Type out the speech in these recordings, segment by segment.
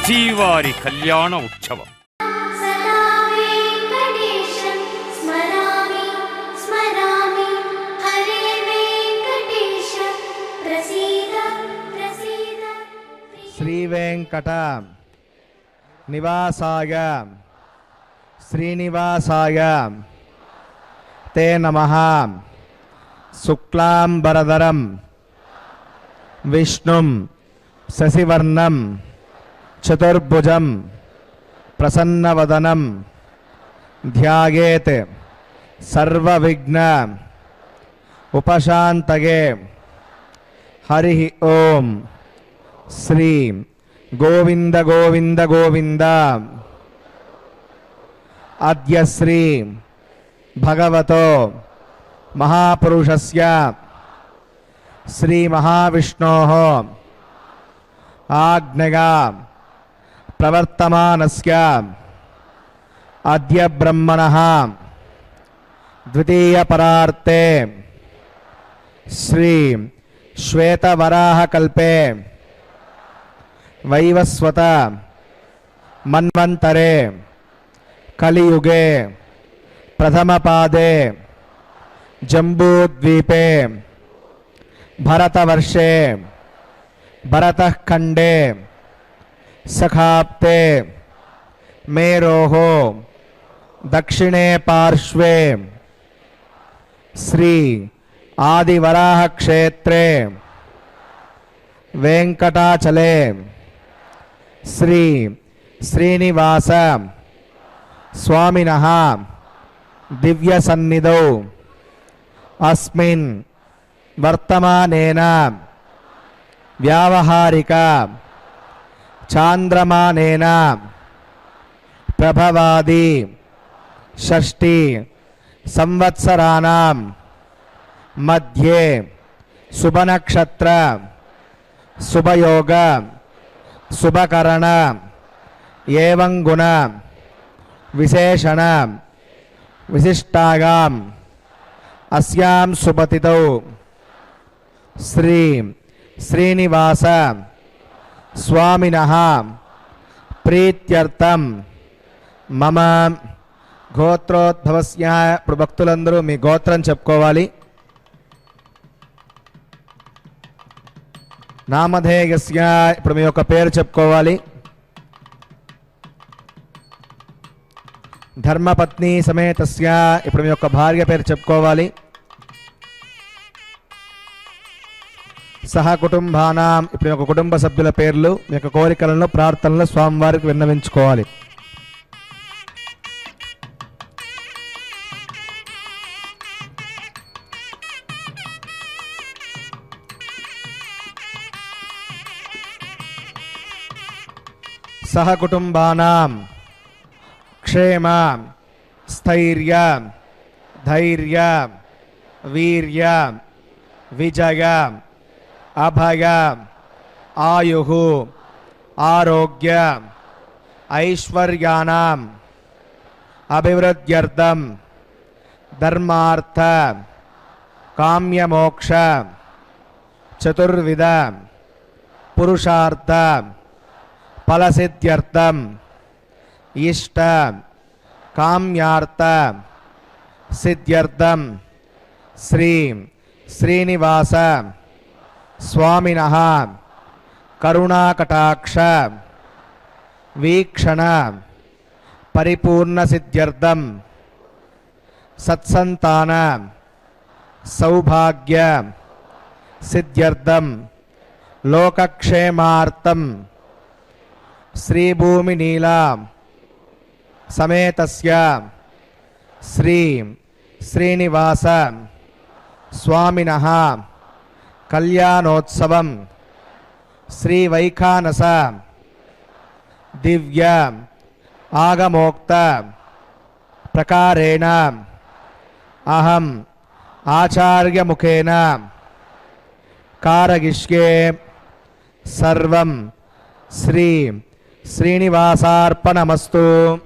శ్రీవారి కళ్యాణ ఉత్సవం. శ్రీ వెంకట నివాసాయ శ్రీనివాసాయ తే నమః. శుక్లాంబరధరం విష్ణుం శశివర్ణం చతుర్భుజం ప్రసన్నవదనం ధ్యాయేత్ సర్వవిఘ్న ఉపశాంతయే. హరి ఓం. శ్రీ గోవింద గోవింద గోవింద. అద్య శ్రీ భగవతో మహాపురుషస్య శ్రీ మహావిష్ణోః ఆజ్ఞయా ప్రవర్తమానస్య అద్య బ్రహ్మణః ద్వితీయ పరార్తే శ్రీ శ్వేతవరాహకల్పే వైవస్వత మన్వంతరే కలియుగే ప్రథమపాదే జంబూద్వీపే భరతవర్షే భరతఖండే సఖాప్తే మేరోః దక్షిణే పార్శ్వే శ్రీ ఆదివరాహక్షేత్రే వెంకటాచలే శ్రీ శ్రీనివాస స్వామినః దివ్య సన్నిధౌ అస్మిన్ వర్తమానేన వ్యావహారిక చాంద్రమానేన ప్రభవాది షష్ఠి సంవత్సరాణం మధ్యే శుభనక్షత్ర శుభయోగ శుభకరణ ఏవం గుణ విశేషణ విశిష్టాయాం అస్యాం శుభతిథౌ శ్రీ శ్రీనివాస స్వామినః ప్రీత్యర్థం మమ గోత్రోద్భవస్య. ఇప్పుడు భక్తులందరూ మీ గోత్రం చెప్పుకోవాలి. నామధేయస్య ఇప్పుడు మీ యొక్క పేరు చెప్పుకోవాలి. ధర్మపత్ని సమేతస్య ఇప్పుడు మీ యొక్క భార్య పేరు చెప్పుకోవాలి. సహ కుటుంబానాం ఇప్పుడు మీ యొక్క కుటుంబ సభ్యుల పేర్లు మీ యొక్క కోరికలను ప్రార్థనలు స్వామివారికి విన్నవించుకోవాలి. సహ కుటుంబానాం క్షేమ స్థైర్య ధైర్య వీర్య విజయ అభయ ఆయుః ఆరోగ్య ఐశ్వర్యానాం అభివృద్ధ్యర్థం ధర్మార్థ కామ్యమోక్ష చతుర్విధ పురుషార్థ ఫలసిద్ధ్యర్థం ఇష్ట కామ్యార్థ సిద్ధ్యర్థం శ్రీ శ్రీనివాస స్వామినః కరుణాకటాక్ష వీక్షణ పరిపూర్ణ సిద్ధ్యర్థం సత్సంతాన సౌభాగ్య సిద్ధ్యర్థం లోకక్షేమార్థం శ్రీభూమి నీలా సమేతస్య శ్రీ శ్రీనివాస స్వామినః కళ్యాణోత్సవం శ్రీ వైఖానస దివ్య ఆగమోక్త ప్రకారేణ అహం ఆచార్యముఖేన కారయిష్యే. సర్వం శ్రీ శ్రీనివాసార్పణమస్తు.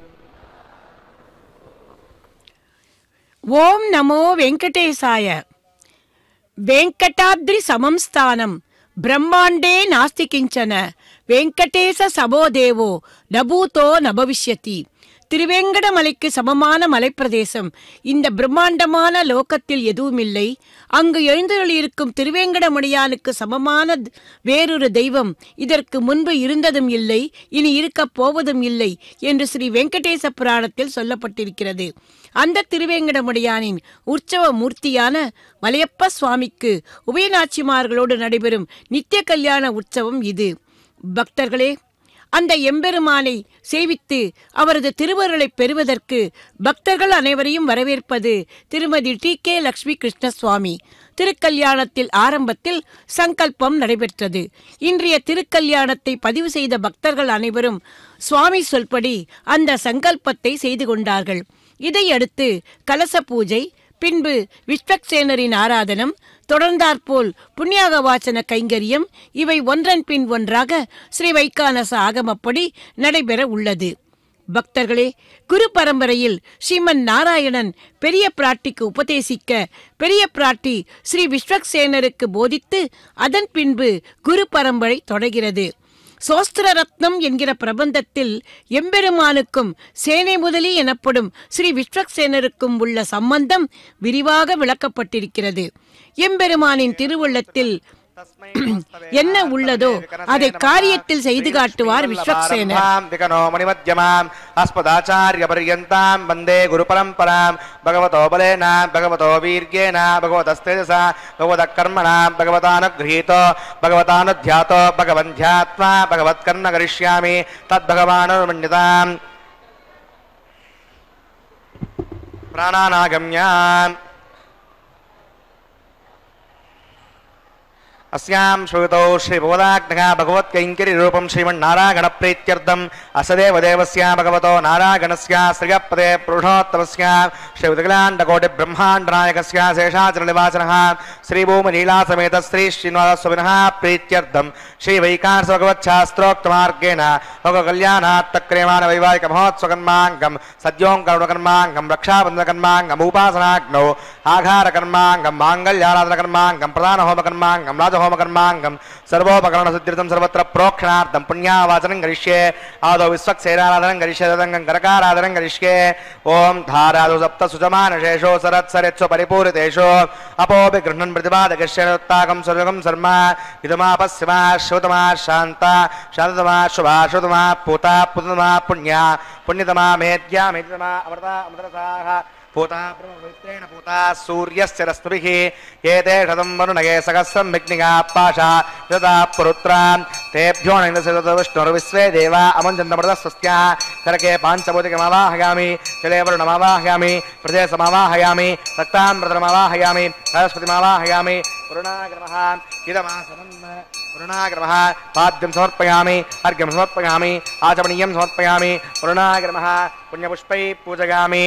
ఓం నమో వెంకటేశాయ. వెంకటాద్రి సమం స్థానం బ్రహ్మాండే నాస్తి కించన వెంకటేశ சபோதேவோ நபூதோ நபவிஷ்யதி. திருவேங்கடமலைக்கு சமமான மலைப்பிரதேசம் இந்த பிரம்மாண்டமான லோகத்தில் எதுவுமில்லை. அங்கு எழுந்தருளியிருக்கும் திருவேங்கடமுடையானுக்கு சமமான வேறொரு தெய்வம் இதற்கு முன்பு இருந்ததும் இல்லை, இனி இருக்கப் போவதும் இல்லை என்று ஸ்ரீ வெங்கடேச புராணத்தில் சொல்லப்பட்டிருக்கிறது. அந்த திருவேங்கடமுடையானின் உற்சவ மூர்த்தியான மலையப்ப சுவாமிக்கு உபயநாச்சிமார்களோடு நடைபெறும் நித்திய கல்யாண உற்சவம் இது. பக்தர்களே, அந்த எம்பெருமானை சேவித்து அவரது திருவருளை பெறுவதற்கு பக்தர்கள் அனைவரையும் வரவேற்பது திருமதி டி.கே. லட்சுமி கிருஷ்ணசுவாமி. திருக்கல்யாணத்தில் ஆரம்பத்தில் சங்கல்பம் நடைபெற்றது. இன்றைய திருக்கல்யாணத்தை பதிவு செய்த பக்தர்கள் அனைவரும் சுவாமி சொல்படி அந்த சங்கல்பத்தை செய்து கொண்டார்கள். இதையடுத்து கலச பூஜை, பின்பு விஸ்வக்சேனரின் ஆராதனம், தொடர்ந்தாற்போல் புண்ணியாக வாசன கைங்கரியம், இவை ஒன்றன் பின் ஒன்றாக ஸ்ரீ வைகானச ஆகமப்படி நடைபெற உள்ளது. பக்தர்களே, குரு பரம்பரையில் ஸ்ரீமன் நாராயணன் பெரிய பிராட்டிக்கு உபதேசிக்க பெரிய பிராட்டி ஸ்ரீ விஸ்வக்சேனருக்கு போதித்து அதன் பின்பு குரு பரம்பரை தொடர்கிறது. சோஸ்திர ரத்னம் என்கிற பிரபந்தத்தில் எம்பெருமானுக்கும் சேனை முதலி எனப்படும் ஸ்ரீ விஸ்வக்சேனருக்கும் உள்ள சம்பந்தம் விரிவாக விளக்கப்பட்டிருக்கிறது. எம்பெருமானின் திருவுள்ளத்தில் என்ன உள்ளதோ அதை காரியத்தில் செய்து காட்டுவார் விஸ்வக்சேனர். அஸ்மதாச்சார்ய பர்யந்தாம் வந்தே குரு பரம்பராம். பகவதோ பலேன பகவதோ வீர்யேன பகவதஸ்தேஜசா பகவதः கர்மணா பகவதானுக்ரஹீதோ பகவதானுத்யாதோ பகவந்த்யாத்மா பகவத்கர்ம கரிஷ்யாமி தத்பகவானுர்மண்யதாம். பிராணாநாகம்யாம் अस्यां श्रुतौ श्रीभगवदाग्नः भगवत्कैङ्कर्यरूपं श्रीमन्नारायणप्रीत्यर्थम् असदेवदेवस्य भगवतो नारायणस्य श्रियपदे पुरुषोत्तमस्य श्रीविकलाण्डकोटिब्रह्माण्डनायकस्य शेषाचलनिवासनः श्रीभूमिलीलासमेत श्रीश्रीनिवासस्वामिनः प्रीत्यर्थं श्रीवैकानसभगवच्छास्त्रोक्तमार्गेण लोककल्याणार्थक्रियमाणवैवाहिकमहोत्सवकर्माङ्गं सद्योङ्करुणकर्माङ्गं रक्षाबन्धनकर्माङ्गम् उपासनाग्नौ आघारकर्माङ्गं माङ्गल्याराधनकर्माङ्गं प्रधानहोमकर्माङ्गं होमकर्माङ्गं सर्वोपकरण सिद्धिर्थं सर्वत्र प्रोक्षणार्थं पुण्यावाचनं करिष्ये. आदौ विश्वक्सेनाराधनं करिष्ये, तदङ्गं करकाराधनं करिष्ये. ओम धारादौ सप्त सुजमानशेषो सरत्सरेत्सु परिपूरितेषु अपोपि गृह्णन् प्रतिपादकश्यनुत्ताकं सर्वगं शर्मा इदमापस्यमा श्रुतमा शान्ता शान्ततमा शुभा श्रुतमा पूता पुतमा पुण्या पुण्यतमा मेद्या मेद्यतमा अमृता अमृतसाः पूता ब्रह्मवित्रेण पूता सूर्यस्य रश्मिभिः एते शतं वरुणगे सहस्रं विघ्निका पाशा यदा पुरुत्रां तेभ्यो विष्णुर्विश्वे देवा अमञ्जन्तमृतस्वस्त्या करके पाञ्चभूतिकमावाहयामि जले वरुणमावाहयामि प्रदेशमावाहयामि रक्तामृतमावाहयामि सरस्वतीमावाहयामि वरुणाग्रमः इदमासनम् वरुणाग्रमः पाद्यं समर्पयामि अर्घ्यं समर्पयामि आचमनीयं समर्पयामि वरुणाग्रमः पुण्यपुष्पैः पूजयामि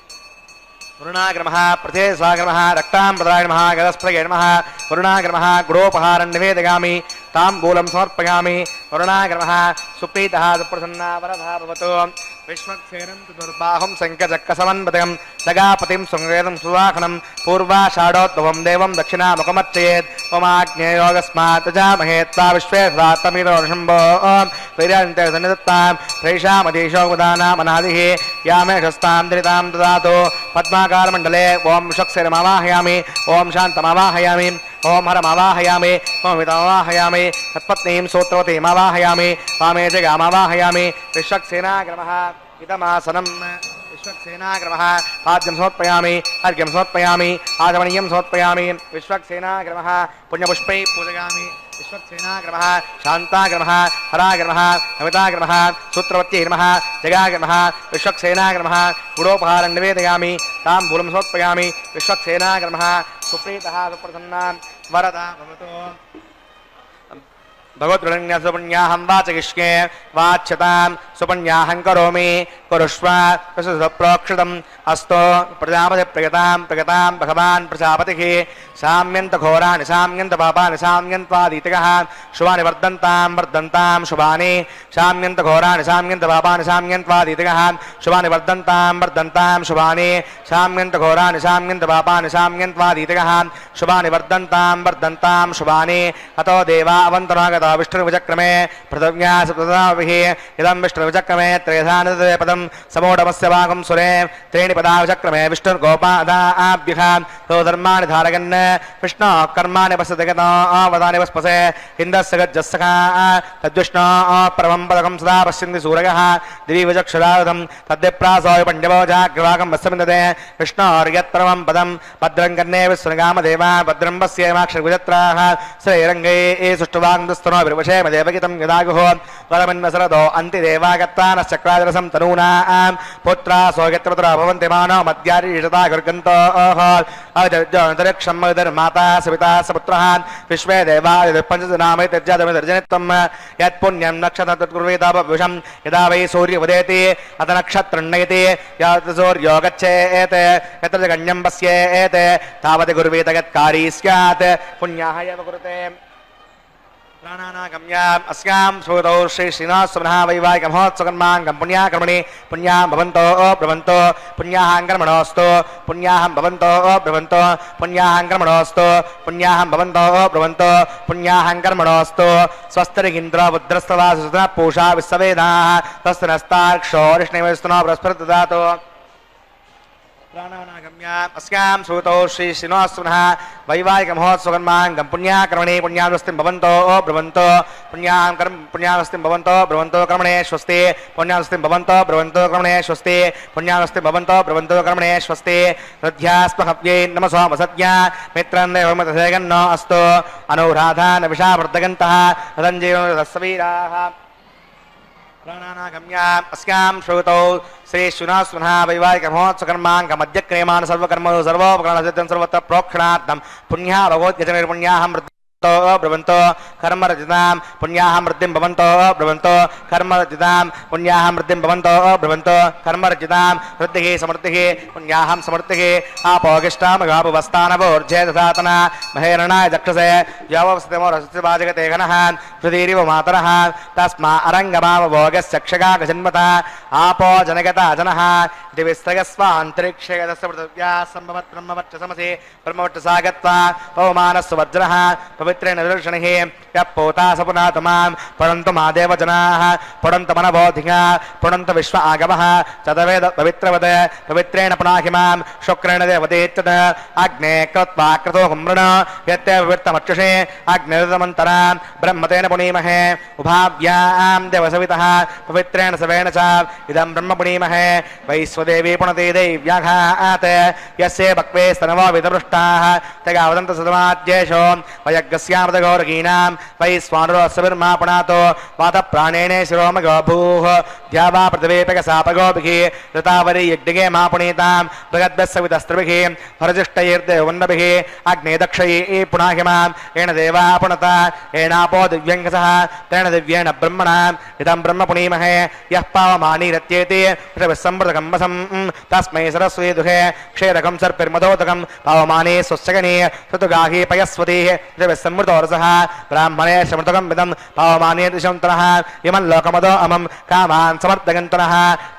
वरुणाग्रमः प्रथेस्वाग्रमः रक्ताम्बराय नमः गदस्प्रगे नमः वरुणाग्रमः गुरोपहारं निवेदयामि ताम्बूलं समर्पयामि वरुणाग्रमः सुप्रीतः सुप्रसन्ना वरदः भवतु विश्वक्सेनं दुर्बाहुं शङ्खचक्रसमन्वितं सगापतिं सुवेदं सुवाहनं पूर्वाषाढोद्भवं देवं दक्षिणामुखमर्चयेत् ओमाग्नेयोगस्मात् जामहे त्वा विश्वे स्वात्तमिदोर्शम्भो वैरान्ते सन्निधत्तां प्रैषामधीशोगदानामनादिः यामेशस्तां दरितां ददातु पद्माकारमण्डले ओं विश्वक्सेनमावाहयामि ओं शान्तमावाहयामि ओं हरमावाहयामि ओं विदमावाहयामि तत्पत्नीं सूत्रवतीमावाहयामि वामे जगामावाहयामि विश्वक्सेनाग्रमः इदमासनं विश्वक्सेनाग्रमः पाद्यं समर्पयामि अर्घ्यं समर्पयामि आचमनीयं समर्पयामि विश्वक्सेनाग्रमः पुण्यपुष्पैः पूजयामि विश्वक्सेनाग्रमः शान्ताग्रमः हराग्रमः नमिताग्रमः सूत्रवत्यै नमः जगाग्रमः विश्वक्सेनाग्रमः गुडोपहारं निवेदयामि ताम्बूलं समर्पयामि विश्वक्सेनाग्रमः सुप्रीतः सुप्रसन्ना वरदा भवतु भगवद्गुणन्या सुपुण्याहं वाचयिष्ये वाच्यतां सुपुण्याहं करोमि कुरुष्व प्रोक्षितम् अस्तो प्रजापति प्रगतां भगवान् प्रजापतिः साम्यन्त घोराणि साम्यन्त पापानि साम्यन्त्वादीतिकः शुभानि वर्धन्तां शुभानि साम्यन्त घोराणि साम्यन्त पापानि साम्यन्त्वादीतिकः शुभानि वर्धन्तां शुभानि साम्यन्त घोराणि साम्यन्त पापानि साम्यन्त्वादीतिकः शुभानि वर्धन्तां शुभानि अतो देवा अवन्तरागता विष्णुविचक्रमे पृथिव्या सप्तदाभिः इदं विष्णुविचक्रमे त्रयधानदे पदं समोढमस्य भागं सुरे त्रीणि पदाविचक्रमे विष्णुर्गोपादाभ्यः तो धर्माणि धारयन् विष्णो कर्माणि वसदगतावदानि वस्पसे इन्दस्य गज्जस्सखा तद्विष्णो परमं पदकं सदा पश्यन्ति सूरयः दिवि विचक्षुरायुधं तद्विप्रासोय पण्डवो जाग्रवागं वस्समिन्दते विष्णोर्यत्परमं पदं भद्रं कन्ये विस्वगामदेवा भद्रं पश्येमाक्षरगुजत्राः श्रीरङ्गे सुष्ठुवाङ्गस्तनो विर्वशे मदेवगितं यदागुः वरमन्वसरदो अन्तिदेवागत्तानश्चक्रादरसं तनूनां पुत्रा सोगत्रपुत्रा भवन्ति मानो मद्यारीषता गर्गन्तोः अजर्जन्तरिक्षं मदर्माता सविता सपुत्रः विश्वे देवा पञ्चजनामैतर्जनित्वं यत्पुण्यं नक्षत्रं तत्कुर्वेदापविषं यदा वै सूर्योदयति अथ नक्षत्रं नयति यत् सूर्यो गच्छेत् यत्र गण्यं पश्येत् तावत् कुर्वेत यत्कारी स्यात् पुण्याः एव कुरुते प्राणानागम्याम् अस्यां श्रुतौ श्री श्रीनिवाससुमनः वैवाहिकमहोत्सवकर्माङ्गं पुण्याकर्मणि पुण्यां भवन्तो ब्रवन्तो पुण्याहं कर्मणोऽस्तु पुण्याहं भवन्तो ब्रवन्तो पुण्याहं कर्मणोऽस्तु पुण्याहं भवन्तो ब्रवन्तो पुण्याहं कर्मणोऽस्तु स्वस्तिरिन्द्रो बुद्रस्तवा सुसुतः पूषा विश्ववेदाः तस्तनस्तार्क्षोरिष्णेवस्तनो बृहस्पति ददातु प्राणानागम्याम् अस्यां श्रुतौ श्री श्रीनिवाससुमनः वैवाहिकमहोत्सवकर्माङ्गं पुण्याकर्मणि पुण्यावस्तिं भवन्तो ब्रवन्तो पुण्यावस्तिं भवन्तो ब्रवन्तो कर्मणे स्वस्ति पुण्यावस्तिं भवन्तो ब्रवन्तो कर्मणे स्वस्ति पुण्यावस्तिं भवन्तो ब्रवन्तो कर्मणे स्वस्ति हृद्यास्महव्यै नमसो वसद्या मित्रं देवमतसेगन्नो अस्तु अनुराधान विषावर्धगन्तः रञ्जीवसवीराः प्राणानागम्याम् अस्यां श्रुतौ श्री श्रीनिवाससुमनः वैवाहिकमहोत्सवकर्माङ्गमद्यक्रियमाण सर्वकर्मणि सर्वोपकरणसिद्धं सर्वत्र प्रोक्षणार्थं पुण्याः भगवद्गजनिर्पुण्याहं ब्रवन्तो कर्मरजितां पुण्याहं वृद्धिं भवन्तो ब्रवन्तो कर्मरजितां पुण्याहं वृद्धिं भवन्तो ब्रवन्तो कर्मरजितां वृद्धिः समृद्धिः पुण्याहं समृद्धिः आपोगिष्टामगापुवस्तानवोर्जेदसातना महेरणाय दक्षसे यावस्तिमोरसत्यवाजगते घनः पृथिवीरिव मातरः तस्मा अरङ्गमावभोगस्यक्षगागजन्मतः आपो जनगता जनः दिविस्तगस्वान्तरिक्षे यदस्य पृथिव्या सम्भवत् ब्रह्मवर्चसमसि ब्रह्मवर्चसागत्वा पवमानस्सु वज्रः पवित्रेण दर्शनिः यः पोता सपुनातमां पठन्तु मादेव जनाः पठन्तु मनबोधिका पठन्तु विश्व आगमः चतवेद पवित्रवद पवित्रेण पुनाहिमां शुक्रेण देवदेत्यत अग्ने कृत्वा क्रतो हुमृण यत्ते पवित्रमक्षुषे अग्निर्दमन्तरां ब्रह्मतेन पुनीमहे उभाव्यां देवसवितः पवित्रेण सवेण च इदं ब्रह्म पुनीमहे वैश्वदेवी पुनते दैव्याघात् यस्य भक्वे स्तनवो विदपृष्टाः तगावदन्त सदमाद्येषो वयज्ञस्यामृतगौरगीनां वैश्वानरोऽस्सविर्मा पुनातो वातप्राणेन शिरोमगोभूः द्यावा पृथिवीपगसापगोभिः ऋतावरी यज्ञगे मा पुनीतां बृहद्भ्यस्सवितस्त्रिभिः भरजिष्टैर्देवन्नभिः अग्ने दक्षयै पुनाहिमां येन देवा पुनता येनापो दिव्यङ्गसः तेन दिव्येण ब्रह्मणाम् इदं ब्रह्म पुनीमहे यः पावमानीरत्येति पृथिविस्सम्मृतकम्बसं तस्मै सरस्वती दुहे क्षीरकं सर्पिर्मधोदकं पावमाने स्वस्यगने ऋतुगाही पयस्वतीः पृथिविस्सम्मृतोरसः ब्राह्मणे समृतकं विदं पावमाने दिशन्तनः इमं लोकमदो अमं कामान् समर्थगन्तनः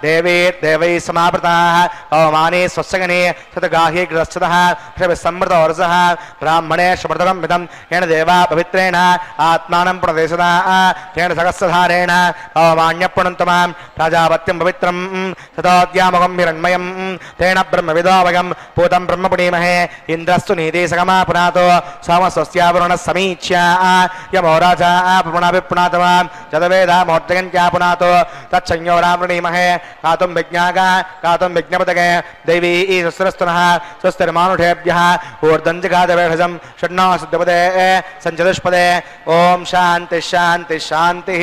देवैः समावृताः पावमाने स्वस्यगने ऋतुगाही गृहस्थतः पृथिविस्सम्मृतोरसः ब्राह्मणे समृतकं विदं येन देवा पवित्रेण आत्मानं पुनदेशदा तेन सहस्रधारेण पावमान्यपुणन्तु मां प्राजापत्यं पवित्रं ततोद्यामकं हिरण्मयं तेन ब्रह्मविदोऽवगं पूतं ब्रह्म पुनीमहे इन्द्रस्तु नीति सगमा पुनातो सोमस्वस्यावरुणः समीक्ष्य यमो राजा पुनाभिपुनातवान् जतवेदामोर्जगन्त्या पुनातो तच्छंयोरां वृणीमहे गातुं विज्ञागा गातुं विज्ञपतगे दैवी सुस्रस्तुनः स्वस्तिर्मानुषेभ्यः ऊर्ध्वञ्जगादवेषजं षण्णो सिद्धपदे सञ्चतुष्पदे ॐ शान्तिः शान्तिः शान्तिः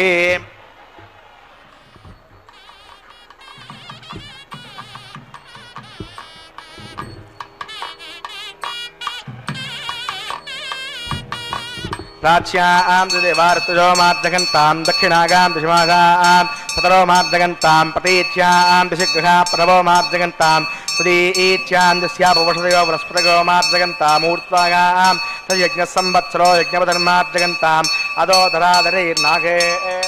प्राच्यां देवार्तजो मार्जगन्तां दक्षिणागां दशमागां पतरो मार्जगन्तां प्रतीच्यां दिशिगृहा प्रभो मार्जगन्तां सुदीच्यां दिस्यापवशदयो बृहस्पतिगो मार्जगन्तामूर्त्वागां तद्यज्ञः संवत्सरो यज्ञपधर्मार्जगन्ताम् अदो धराधरैर्नागे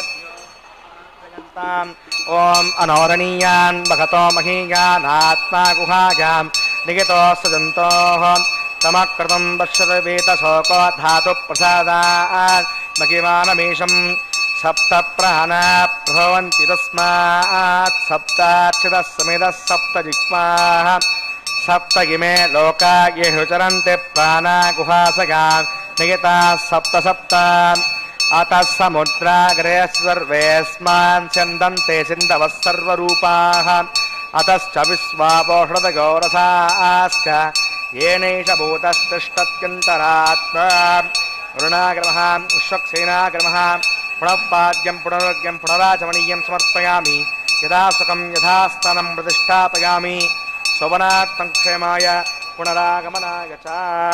ओम अनोरणीयान् भगतो महीयानात्मा गुहायां निगितो सजन्तोः तमकृतं पश्यत वेतशोको धातु प्रसादात् मगिमानमीशं सप्त प्रहना प्रभवन्ति तस्मात् सप्ताच्युतः समितः सप्त जिह्वाः सप्त इमे लोका ये चरन्ति प्राणा गुहासगान् निगिताः सप्त सप्त अतः समुद्राग्रे सर्वेऽस्मान् स्यन्दन्ते सिन्धवः सर्वरूपाः अतश्च विश्वापोषदगौरसाश्च येनैष भूतस्तिष्ठत्यन्तरात्मा वरुणाग्रमः विश्वक्सेनाग्रमः पुनःपाद्यं पुनरुग्यं पुनराचमनीयं समर्पयामि यथा सुखं यथा स्थानं प्रतिष्ठापयामि शोभनार्थं क्षेमाय पुनरागमनाय च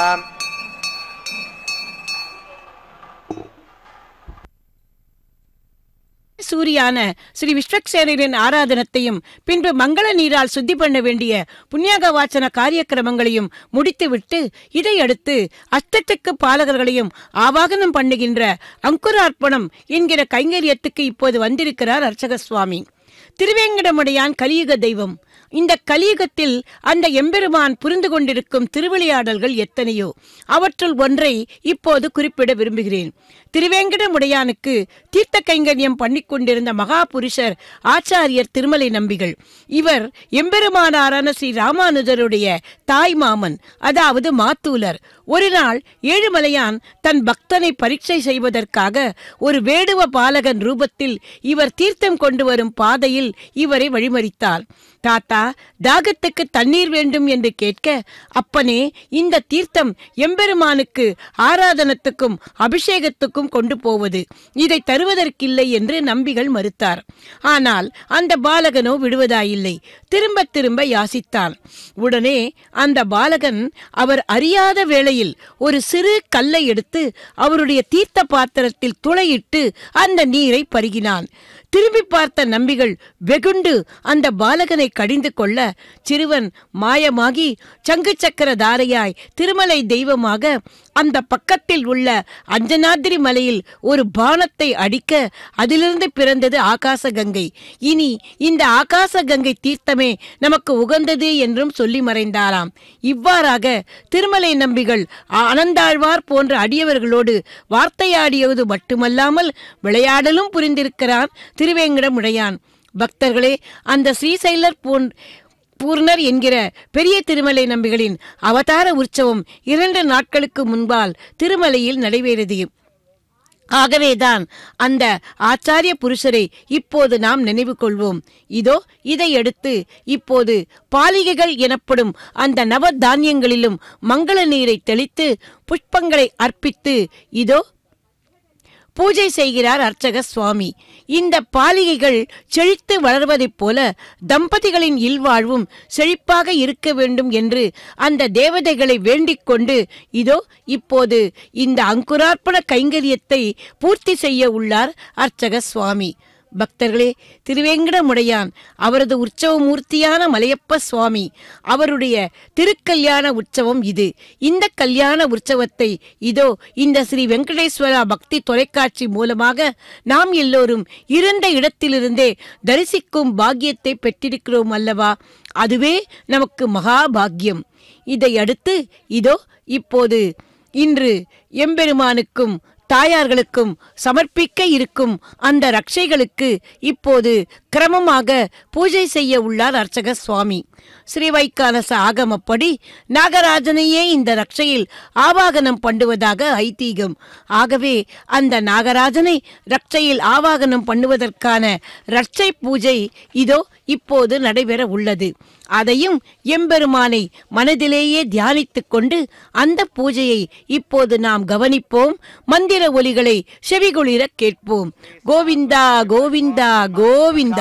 சூரியான ஸ்ரீ விஸ்வக்சேனரின் ஆராதனத்தையும் பின்பு மங்கள நீரால் சுத்தி பண்ண வேண்டிய புண்ணியாக வாச்சன காரியக்கிரமங்களையும் முடித்துவிட்டு இதையடுத்து அஷ்டத்துக்கு பாலகர்களையும் ஆவாகனம் பண்ணுகின்ற அங்குரார்ப்பணம் என்கிற கைங்கரியத்துக்கு இப்போது வந்திருக்கிறார் அர்ச்சக சுவாமி. திருவேங்கடமுடையான் கலியுக தெய்வம். இந்த கலியுகத்தில் அந்த எம்பெருமான் புரிந்து கொண்டிருக்கும் திருவிளையாடல்கள் எத்தனையோ. அவற்றுள் ஒன்றை இப்போது குறிப்பிட விரும்புகிறேன். திருவேங்கடமுடையானுக்கு தீர்த்த கைங்கரியம் பண்ணிக்கொண்டிருந்த மகா புருஷர் ஆச்சாரியர் திருமலை நம்பிகள். இவர் எம்பெருமானாரான ஸ்ரீ ராமானுஜருடைய தாய் மாமன், அதாவது மாத்தூலர். ஒரு நாள் ஏழுமலையான் தன் பக்தனை பரீட்சை செய்வதற்காக ஒரு வேடுவ பாலகன் ரூபத்தில் இவர் தீர்த்தம் கொண்டு வரும் பாதையில் இவரை வழிமறித்தார். தாத்தா, தாகத்துக்கு தண்ணீர் வேண்டும் என்று கேட்க, அப்பனே, இந்த தீர்த்தம் எம்பெருமானுக்கு ஆராதனத்துக்கும் அபிஷேகத்துக்கும் கொண்டு போவது, இதை தருவதற்கில்லை என்று நம்பிகள் மறுத்தார். ஆனால் அந்த பாலகனோ விடுவதாயில்லை. திரும்ப திரும்ப யாசித்தான். உடனே அந்த பாலகன் அவர் அறியாத வேளையில் ஒரு சிறு கல்லை எடுத்து அவருடைய தீர்த்த பாத்திரத்தில் துளையிட்டு அந்த நீரை பருகினான். திரும்பி பார்த்த நம்பிகள் வெகுண்டு அந்த பாலகனை கடிந்து கொள்ள, சிறுவன் மாயமாகி சங்கு சக்கர தாரையாய் திருமலை தெய்வமாக அந்த பக்கத்தில் உள்ள அஞ்சனாதிரி மலையில் ஒரு பானத்தை அடிக்க அதிலிருந்து பிறந்தது ஆகாச கங்கை. இனி இந்த ஆகாச கங்கை தீர்த்தமே நமக்கு உகந்தது என்றும் சொல்லி மறைந்தாராம். இவ்வாறாக திருமலை நம்பிகள் அனந்தாழ்வார் போன்ற அடியவர்களோடு வார்த்தையாடியது மட்டுமல்லாமல் விளையாடலும் புரிந்திருக்கிறான் திருவேங்கடமுடையான். பக்தர்களே, அந்த ஸ்ரீசைலர் பூர்ணர் என்கிற பெரிய திருமலை நம்பிகளின் அவதார உற்சவம் 2 நாட்களுக்கு முன்பால் திருமலையில் நடைபெறுது. ஆகவேதான் அந்த ஆச்சாரிய புருஷரை இப்போது நாம் நினைவு கொள்வோம். இதோ இதையடுத்து இப்போது பாலிகைகள் எனப்படும் அந்த நவ தானியங்களிலும் மங்கள நீரை தெளித்து புஷ்பங்களை அர்ப்பித்து இதோ பூஜை செய்கிறார் அர்ச்சக சுவாமி. இந்த பாலிகைகள் செழித்து வளர்வதைப் போல தம்பதிகளின் இல்வாழ்வும் செழிப்பாக இருக்க வேண்டும் என்று அந்த தேவதைகளை வேண்டிக் கொண்டு இதோ இப்போது இந்த அங்குரார்ப்பண கைங்கரியத்தை பூர்த்தி செய்ய உள்ளார் அர்ச்சக சுவாமி. பக்தர்களே, திருவேங்கடமுடையான் அவரது உற்சவ மூர்த்தியான மலையப்ப சுவாமி அவருடைய திருக்கல்யாண உற்சவம் இது. இந்த கல்யாண உற்சவத்தை இதோ இந்த ஸ்ரீ வெங்கடேஸ்வரா பக்தி தொலைக்காட்சி மூலமாக நாம் எல்லோரும் இருந்த இடத்திலிருந்தே தரிசிக்கும் பாக்கியத்தை பெற்றிருக்கிறோம் அல்லவா? அதுவே நமக்கு மகா பாக்கியம். இதை அடுத்து இதோ இப்போது இன்று எம்பெருமானுக்கும் தாயார்களுக்கும் சமர்ப்பிக்க இருக்கும் அந்த ரட்சைகளுக்கு இப்போது கிரமமாக பூஜை செய்ய உள்ளார் அர்ச்சக சுவாமி. ஸ்ரீவைக்கானச ஆகமப்படி நாகராஜனையே இந்த ரட்சையில் ஆவாகனம் பண்ணுவதாக ஐதீகம். ஆகவே அந்த நாகராஜனை ரட்சையில் ஆவாகனம் பண்ணுவதற்கான ரட்சை பூஜை இதோ இப்போது நடைபெற உள்ளது. அதையும் எம்பெருமானை மனதிலேயே தியானித்துக் கொண்டு அந்த பூஜையை இப்போது நாம் கவனிப்போம். மந்திர ஒலிகளை செவிகுளிர கேட்போம். கோவிந்தா கோவிந்தா கோவிந்தா.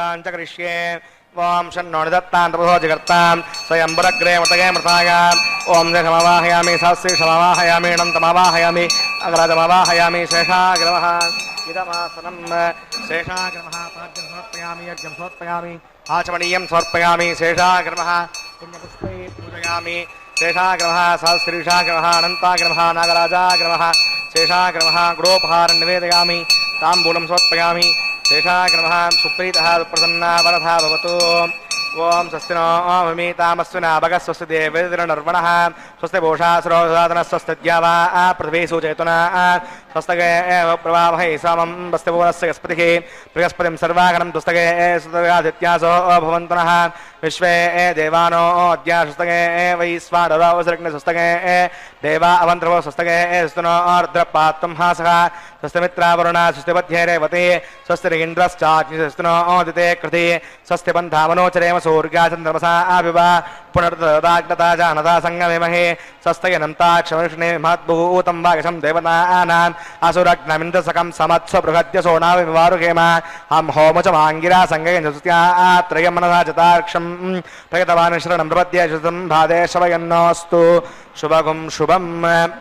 ஓம் ஷண்ணோ நிதத்தாம் பிரபோ ஜகர்த்தாம் ஸ்வயம்பரக்ரே மதகே மதாயாம் ஓம் ஜகமவாஹயாமி சாஸ்திரி சமவாஹயாமி அனந்தமவாஹயாமி அகராஜமவாஹயாமி சேஷாகிரவஹ इदमासनं शेषाग्रमः पाद्यं समर्पयामि यज्ञं समर्पयामि आचमनीयं समर्पयामि शेषाग्रमः पुण्यपुष्पै पूजयामि शेषाग्रमः सहस्रीषाग्रमः अनन्ताग्रमः नागराजाग्रमः शेषाग्रमः गुडोपहारं निवेदयामि ताम्बूलं समर्पयामि शेषाग्रमः सुप्रीतः प्रसन्ना वरदः भवतु ओम स्वस्ति नो ममीतामस्विना भगः स्वस्ति देवेन्द्रनर्वणः स्वस्ति भूषासुरोधातनः स्वस्ति द्यावा पृथिवी सूचयतुना स्वस्तगे प्रवामहे समं वस्ति भुवनस्य गस्पतिः बृहस्पतिं सर्वागणं दुस्तगे सुतगादित्यासो भवन्तु नः विश्वे देवानो अद्या स्वस्तगे वैश्वानरो स्वस्तगे देवा अवन्त्रवो स्वस्तगे स्तुनो रुद्रपात्वं हासः स्वस्ति मित्रावरुणा स्वस्ति मध्ये रेवते स्वस्ति इन्द्रश्चाग्निस्तुनो दिते कृते स्वस्ति बन्धामनोचरेम सूर्या चन्द्रमसा आविवा पुनर्दाग्नता जानता संगमेमहे स्वस्तयनन्ताक्षमविष्णे महद्भूतं वागशं देवतानाम् असुरग्नमिन्द्रसकं समत्स्व बृहद्यसोनाविवारुहेम हम होमचमाङ्गिरा सङ्गयञ्जस्त्यात्रयं मनसा चताक्षं प्रयतवान् शरणं प्रपद्ये शुतं भादेशवयन्नोऽस्तु शुभगुं शुभम्.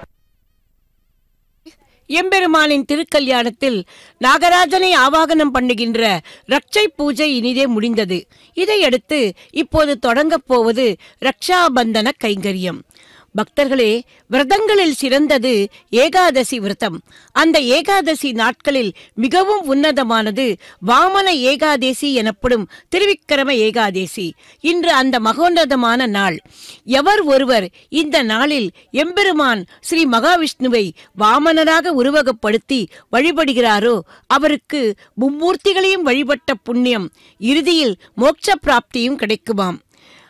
எம்பெருமானின் திருக்கல்யாணத்தில் நாகராஜனை ஆவாகனம் பண்ணுகின்ற ரட்சை பூஜை இனிதே முடிந்தது. இதையடுத்து இப்போது தொடங்கப் போவது ரக்ஷாபந்தன கைங்கரியம். பக்தர்களே, விரதங்களில் சிறந்தது ஏகாதசி விரதம். அந்த ஏகாதசி நாட்களில் மிகவும் உன்னதமானது வாமன ஏகாதசி எனப்படும் திருவிக்கிரம ஏகாதசி. இன்று அந்த மகோன்னதமான நாள். எவர் ஒருவர் இந்த நாளில் எம்பெருமான் ஸ்ரீ மகாவிஷ்ணுவை வாமனராக உருவகப்படுத்தி வழிபடுகிறாரோ அவருக்கு மும்மூர்த்திகளையும் வழிபட்ட புண்ணியம், இறுதியில் மோட்ச பிராப்தியும் கிடைக்குமாம்.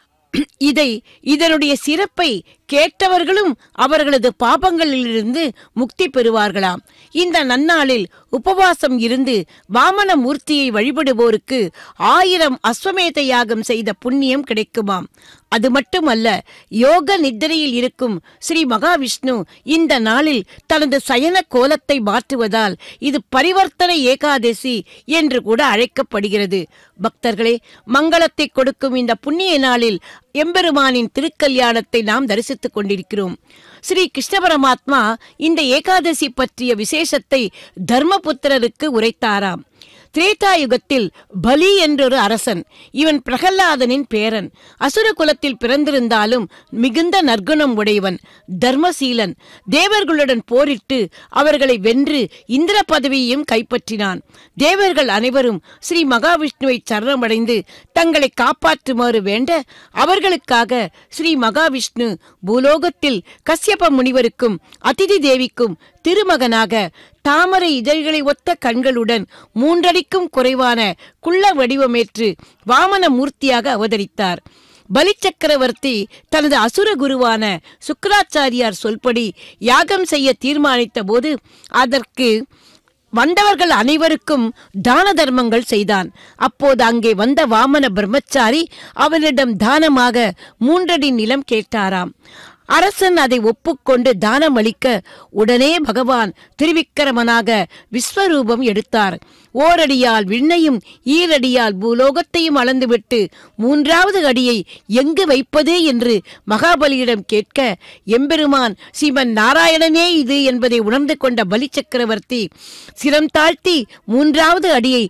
இதனுடைய சிறப்பை கேட்டவர்களும் அவர்களது பாபங்களிலிருந்து முக்தி பெறுவார்களாம். இந்த நன்னாளில் உபவாசம் இருந்து வாமன மூர்த்தியை வழிபடுவோருக்கு 1000 அஸ்வமேத யாகம் செய்த புண்ணியம் கிடைக்குமாம். அது மட்டுமல்ல, யோக நித்திரையில் இருக்கும் ஸ்ரீ மகாவிஷ்ணு இந்த நாளில் தனது சயன கோலத்தை மாற்றுவதால் இது பரிவர்த்தனை ஏகாதசி என்று கூட அழைக்கப்படுகிறது. பக்தர்களே, மங்களத்தை கொடுக்கும் இந்த புண்ணிய நாளில் எம்பெருமானின் திருக்கல்யாணத்தை நாம் தரிசித்துக் கொண்டிருக்கிறோம். ஸ்ரீ கிருஷ்ண பரமாத்மா இந்த ஏகாதசி பற்றிய விசேஷத்தை தர்மபுத்திரருக்கு உரைத்தாராம். திரேதாயுகத்தில் பலி என்றொரு அரசன். இவன் பிரகல்லாதனின் பேரன். அசுர குலத்தில் பிறந்திருந்தாலும் மிகுந்த நற்குணம் உடையவன், தர்மசீலன். தேவர்களுடன் போரிட்டு அவர்களை வென்று இந்திர பதவியையும் கைப்பற்றினான். தேவர்கள் அனைவரும் ஸ்ரீ மகாவிஷ்ணுவை சரணமடைந்து தங்களை காப்பாற்றுமாறு வேண்ட அவர்களுக்காக ஸ்ரீ மகாவிஷ்ணு பூலோகத்தில் கஸ்யப முனிவருக்கும் அதிதி தேவிக்கும் திருமகனாக தாமரை இதழ்களை ஒத்த கண்களுடன் 3 அடிக்கும் குறைவான குள்ள வடிவமேற்று வாமன மூர்த்தியாக அவதரித்தார். பலி சக்கரவர்த்தி தனது அசுர குருவான சுக்கராச்சாரியார் சொல்படி யாகம் செய்ய தீர்மானித்த போது அதற்கு வந்தவர்கள் அனைவருக்கும் தான தர்மங்கள் செய்தான். அப்போது அங்கே வந்த வாமன பிரம்மச்சாரி அவனிடம் தானமாக 3 அடி நிலம் கேட்டாராம். அரசன் அதை ஒப்புக்கொண்டு தானம் அளிக்க உடனே பகவான் திருவிக்கிரமனாக விஸ்வரூபம் எடுத்தார். ஓரடியால் விண்ணையும் ஈரடியால் பூலோகத்தையும் அளந்துவிட்டு 3வது அடியை எங்கு வைப்பது என்று மகாபலியிடம் கேட்க, எம்பெருமான் ஸ்ரீமன் நாராயணனே இது என்பதை உணர்ந்து கொண்ட பலி சக்கரவர்த்தி சிரம் தாழ்த்தி 3வது அடியை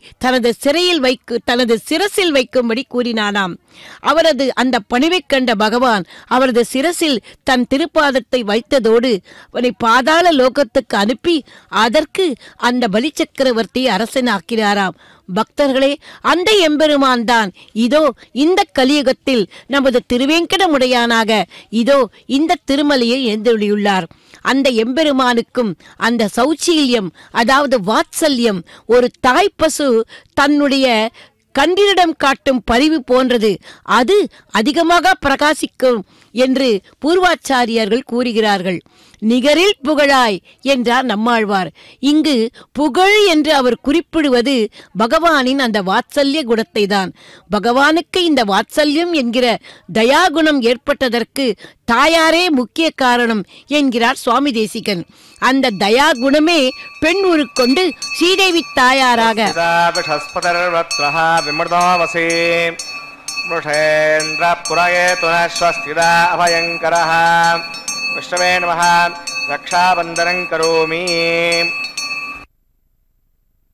தனது சிரசில் வைக்கும்படி கூறினானாம். அவரது அந்த பணிவைக் கண்ட பகவான் அவரது சிரசில் தன் திருப்பாதத்தை வைத்ததோடு அவனை பாதாள லோகத்துக்கு அனுப்பி அதற்கு அந்த பலி சக்கரவர்த்தி அரசனாக்கிறாராம். பக்தர்களே, அந்த எம்பெருமான் தான் இதோ இந்த கலியுகத்தில் நமது திருவேங்கடமுடையானாக இதோ இந்த திருமலையை எழுந்தருளியுள்ளார். அந்த எம்பெருமானுக்கும் அந்த சௌச்சீல்யம், அதாவது வாத்சல்யம், ஒரு தாய்ப்பசு தன்னுடைய கன்றினிடம் காட்டும் பரிவு போன்றது. அது அதிகமாக பிரகாசிக்கும் என்று பூர்வாச்சாரியர்கள் கூறுகிறார்கள். நிகரில் புகழாய் என்றார் நம்மாழ்வார். இங்கு புகழ் என்று அவர் குறிப்பிடுவது பகவானின் அந்த வாத்சல்ய குணத்தை தான். பகவானுக்கு இந்த வாத்சல்யம் என்கிற தயாகுணம் ஏற்பட்டதற்கு தாயாரே முக்கிய காரணம் என்கிறார் சுவாமி தேசிகன். அந்த தயாகுணமே பெண் உருக்கொண்டு ஸ்ரீதேவி தாயாராக விஷ்ணவே நமः ரக்ஷாபந்தனம் கரோமி.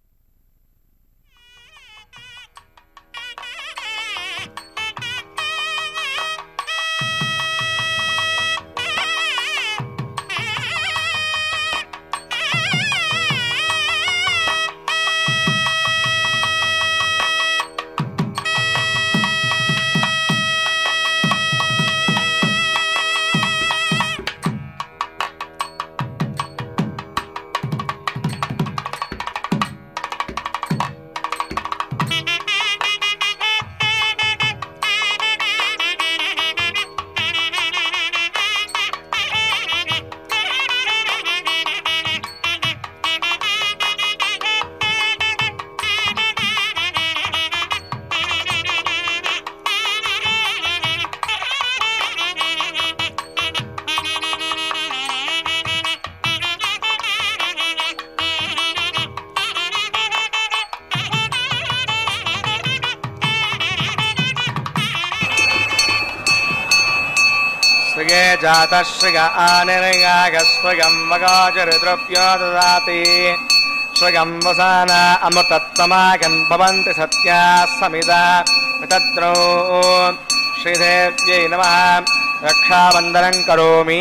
ये जातश्रिय आनिर्यागस्वयं वगाचरिद्रव्यो ददाति स्वयं वसान अमृतत्वमागन् भवन्ति सत्याः समिदा तद्रो श्रीदेव्यै नमः रक्षाबन्धनं करोमि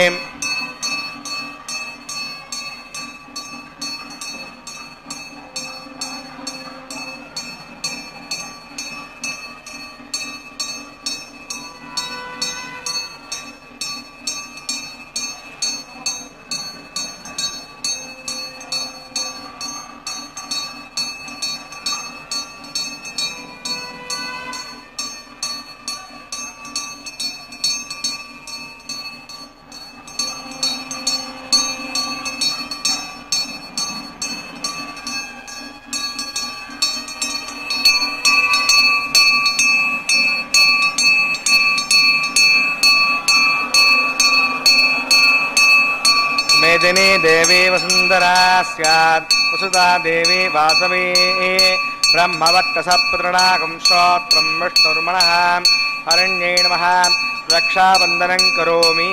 मेदिनी देवी वसुंधरा स्यात् वसुधा देवी वासवी ब्रह्मवत्कसपुत्रनागं श्रोत्रं विष्णुर्मणः हरण्ये नमः रक्षाबन्धनं करोमि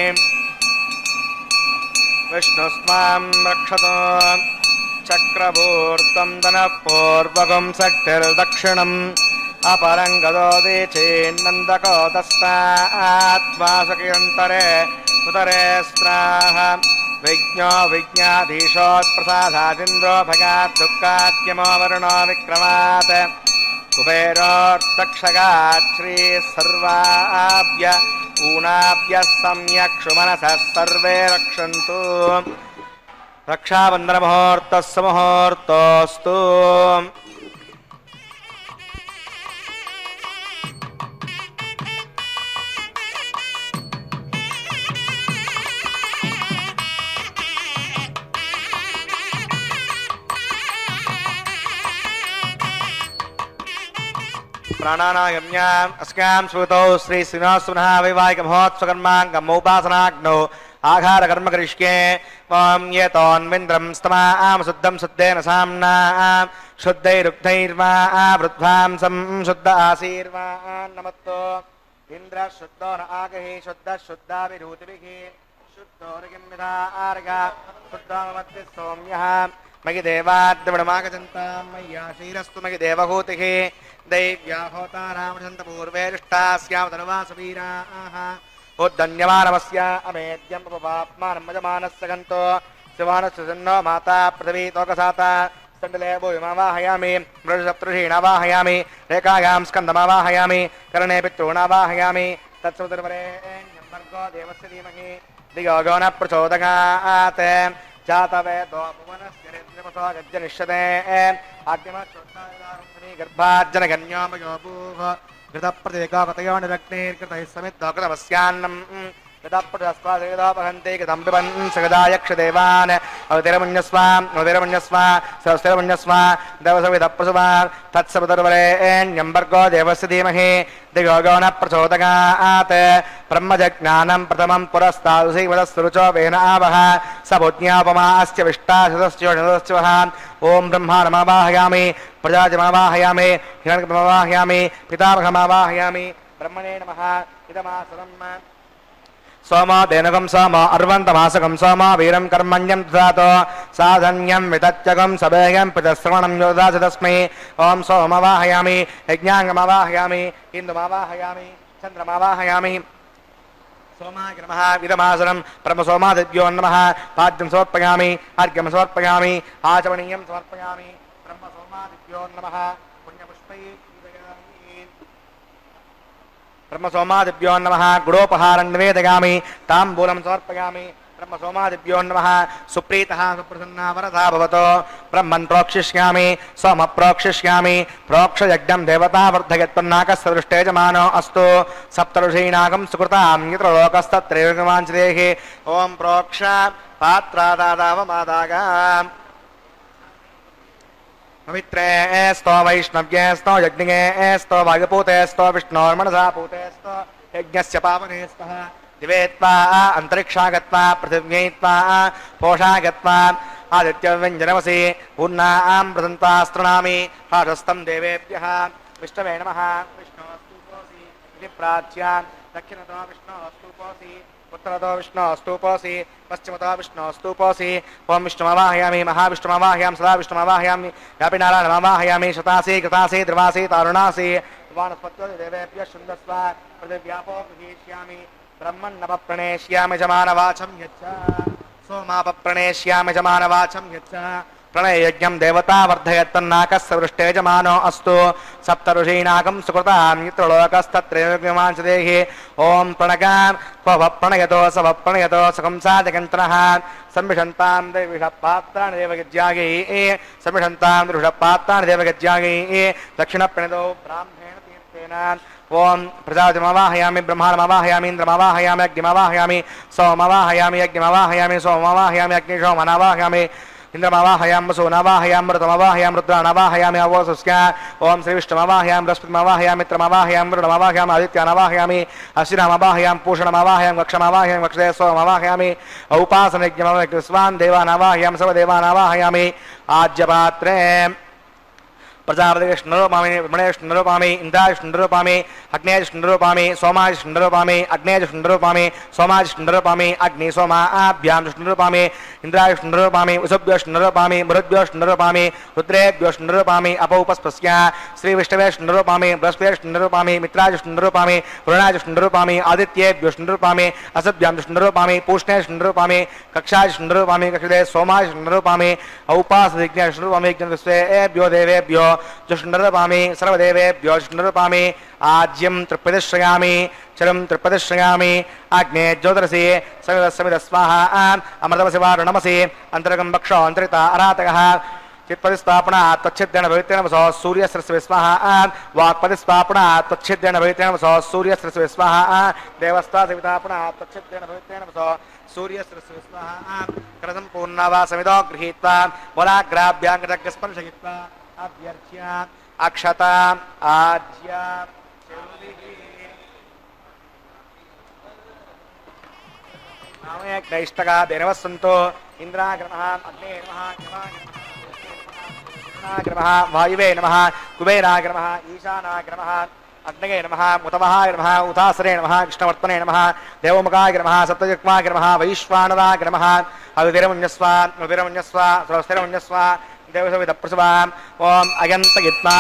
विष्णुस्त्वां रक्षतो चक्रभूर्तं धनपूर्वकं शक्तिर्दक्षिणम् अपरं गदोदे चेन्नन्दको दस्तात्मासकिरन्तरे उदरे स्त्राः विज्ञो विज्ञाधीशोत्प्रसादादिन्द्रो भगात् दुःखात्यमो वरुणो विक्रमात् कुबेरोर्दक्षगात् श्रीसर्वाभ्य ऊनाभ्यः सम्यक् सुमनसः सर्वे रक्षन्तु रक्षाबन्धनमुहूर्तः सुमुहूर्तोऽस्तु प्राणानागम्याम् अस्यां श्रुतौ श्री श्रीनिवासपुनः वैवाहिक महोत्सवकर्माङ्गमोपासनाग्नौ आघारकर्म करिष्ये त्वं येतोन्विन्द्रं स्तमां शुद्धं शुद्धेन साम्ना शुद्धैरुक्तैर्वा वृद्ध्वांसं शुद्ध आसीर्वा नमत्तो इन्द्र शुद्धो न आगहि शुद्ध शुद्धाभिरूतिभिः शुद्धोर्गिम्यथा आर्गा शुद्धोमत्ति सौम्यः मयि देवाद्रविणमागजन्तां मय्याशीरस्तु मयि देवहूतिः दैव्या होता रामचन्द्रपूर्वेष्टास्यां धनुवासवीराः उद्धन्यमानमस्य अमेद्यं पपाप्मानं मजमानस्य गन्तो शिवानस्य सन्नो माता पृथिवी तोकसाता सण्डले भूमिमावाहयामि मृषसप्तऋषीणावाहयामि रेखायां स्कन्दमावाहयामि कर्णे पितॄणावाहयामि तत्सवितुर्वरेण्यं भर्गो देवस्य धीमहि धियो यो न प्रचोदयात् जातवेदो भुवनस्य नेत्रिपथो गज्जनिष्यते आग्निमश्रोत्तायुधारुणि गर्भाज्जनगन्योमयो भूः घृतप्रतिकाकतयो निरग्निर्कृतैः समिद्धो कृतवस्यान्नम् कृतप्रतिस्वादेदोपहन्ति कृतं पिबन् सगदायक्षदेवान् अवतिरमुञ्जस्व सहस्तिरमुञ्जस्व देवसविधप्रसुवा तत्सवितुर्वरेण्यं भर्गो देवस्य धीमहि धियो यो न प्रचोदयात् ब्रह्मजज्ञानं प्रथमं पुरस्तादुषीवदस्तुरुचो वेन आवह स भूज्ञापमा अस्य विष्टाशतस्योषदस्यवः ॐ ब्रह्माणमावाहयामि प्रजाजमावाहयामि हिरण्यकमावाहयामि पितामहमावाहयामि ब्रह्मणे नमः इदमासरम् सोमो धेनुकं सोमो अर्वन्तमासकं सोमो वीरं कर्मण्यं ददातो साधन्यं वितत्यकं सभेयं पितश्रवणं योदास तस्मै ॐ सोममावाहयामि यज्ञाङ्गमावाहयामि इन्दुमावाहयामि चन्द्रमावाहयामि सोमाय नमः विदमासनं ब्रह्मसोमादिभ्यो नमः पाद्यं समर्पयामि अर्घ्यं समर्पयामि आचमनीयं समर्पयामि ब्रह्मसोमादिभ्यो नमः पुण्यपुष्पैः ब्रह्मसोमादिभ्यो नमः गुडोपहारं निवेदयामि ताम्बूलं समर्पयामि ब्रह्मसोमादिभ्यो नमः सुप्रीतः सुप्रसन्ना वरदा भवतो ब्रह्मन् प्रोक्षिष्यामि सोम प्रोक्षिष्यामि प्रोक्षयज्ञं देवता वर्धयत्पन्नाकस्तदृष्टेजमानो अस्तु सप्तऋषीणागं सुकृतां यत्र लोकस्तत्रैर्गमाञ्चदेः ॐ प्रोक्ष पात्रादादावमादागा पवित्रेस्तो वैष्णव्येस्तो यज्ञेस्तो वायुपूतेस्तो विष्णोर्मनसापूतेस्तो यज्ञस्य पावनेस्तः दिवे त्वा अंतरिक्षा गत्वा पृथिव्यै त्वा पोषा गत्वा आदित्यव्यञ्जनमसि पूर्णां प्रदन्तास्त्रणामि हारस्तं देवेभ्यः विष्णवे नमः विष्णोस्तुतोऽसि इति प्रार्थ्य दक्षिणतो विष्णोस्तूपोऽसि उत्तरतो विष्णोस्तूपोऽसि पश्चिमतो विष्णोस्तूपोऽसि ओं विष्णुमवाहयामि महाविष्णुमवाहयामि सदा विष्णुमवाहयामि व्यापि नारायणमवाहयामि शतासि कृतासि द्रवासि तारुणासि वानस्पत्यो देवेभ्यः शुन्दस्व पृथिव्यापो गृहीष्यामि ब्रह्मन्नपप्रणेष्यामि च मानवाचं यच्च सोमापप्रणेष्यामि च मानवाचं यच्च प्रणययज्ञं देवता वर्धयत्तन्नाकस्य वृष्टेजमानो अस्तु सप्तऋषीणाकं सुकृतां मित्रलोकस्तत्रैवमांस देहि ॐ प्रणगान् प्रणयतो सवप्रणयतो सकंसादिकन्तनः संविषन्तां देविषपात्राणि देवगज्यागैः संविषन्तां दृढपात्राणि देवगज्यागैः दक्षिणप्रणितो ब्राह्मणेन तीर्थेन ओं प्रजापतिमवाहयामि ब्रह्माणमवाहयामि इन्द्रमवाहयामि अग्निमवाहयामि सोमवाहयामि यज्ञमवाहयामि सोमवाहयामि अग्निशोमनवाहयामि इंद्रमवाहयामि वसुनवाहयामि मृतमवाहयामि रुद्राणवाहयामि अवोसुस्या ओं श्रीविष्णुमवाहयामि बृहस्पतिमवाहयामि मित्रमवाहयामि वरुणमवाहयामि आदित्यमवाहयामि अश्विनमवाहयामि पूषणमवाहयामि वक्षमवाहयामि वक्षदे सोमवाहयामि औपासनयज्ञमवाहयामि स्वान् देवानवाहयामि सर्वदेवानवाहयामि आज्यपात्रे प्रजापतिष्णुरूपामि ब्रह्मणेष्णुरूपामि इन्द्राष्णुरूपामि अग्नेष्णुरूपामि सोमाष्णुरूपामि अग्नेष्णुरूपामि सोमाष्णुरूपामि अग्नि सोमाभ्यां विष्णुरूपामि इन्द्राष्णुरूपामि वसुभ्योष्णुरूपामि मरुद्भ्योष्णुरूपामि रुद्रेभ्योष्णुरूपामि अपौपस्पस्य श्रीविष्णवेष्णुरूपामि बृहस्पतिष्णुरूपामि मित्राष्णुरूपामि वरुणाष्णुरूपामि आदित्येभ्योष्णुरूपामि असभ्यां विष्णुरूपामि पूष्णेष्णुरूपामि कक्षाष्णुरूपामि कक्षदे सोमाष्णुरूपामि औपासदिज्ञाष्णुरूपामि यज्ञविश्वेभ्यो देवेभ्यो जुष्णुरूपामि सर्वदेवेभ्यो जुष्णुरूपामि आज्यं तृप्पतिश्रयामि चरं तृप्पतिश्रयामि अग्ने ज्योतिरसि सवितः स्वाहा अमृतमसि वारुणमसि अन्तरगं भक्षो अन्तरिता अरातकः चित्पतिस्वापना तच्छिद्रेण भवित्रेण वसो सूर्यस्य स्वाहा वाक्पतिस्वापना तच्छिद्रेण भवित्रेण वसो सूर्यस्य स्वाहा देवस्ता सवितापना तच्छिद्रेण भवित्रेण वसो सूर्यस्य स्वाहा करसम्पूर्णा वा समितो गृहीत्वा बलाग्राभ्याङ्गस्पर्शयित्वा अभ्यर्च्य अक्षता आज्य नैष्टका देनवस्सन्तो इन्द्राग्रमः अग्ने नमः वायुवे नमः कुबेराग्रमः ईशानाग्रमः अग्नये नमः मुतवहाय नमः उतासरे नमः कृष्णवर्तने नमः देवमुखाय नमः सप्तजग्माय नमः वैश्वानराय नमः अविरमुञ्जस्व सरस्वतिरमुञ्जस्व देवसविदप्रसवां ओं अयन्तयित्वा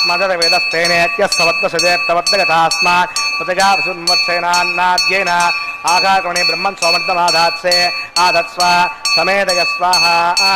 आत्मजवेदस्तेनेत्यस्सवत्वसदेप्तवद्गतास्मात् प्रजगावसुन्वत्सेनान्नाद्येन आघाकर्णे ब्रह्मन् सोमर्दमाधात्से आधत्स्व समेदय स्वाहा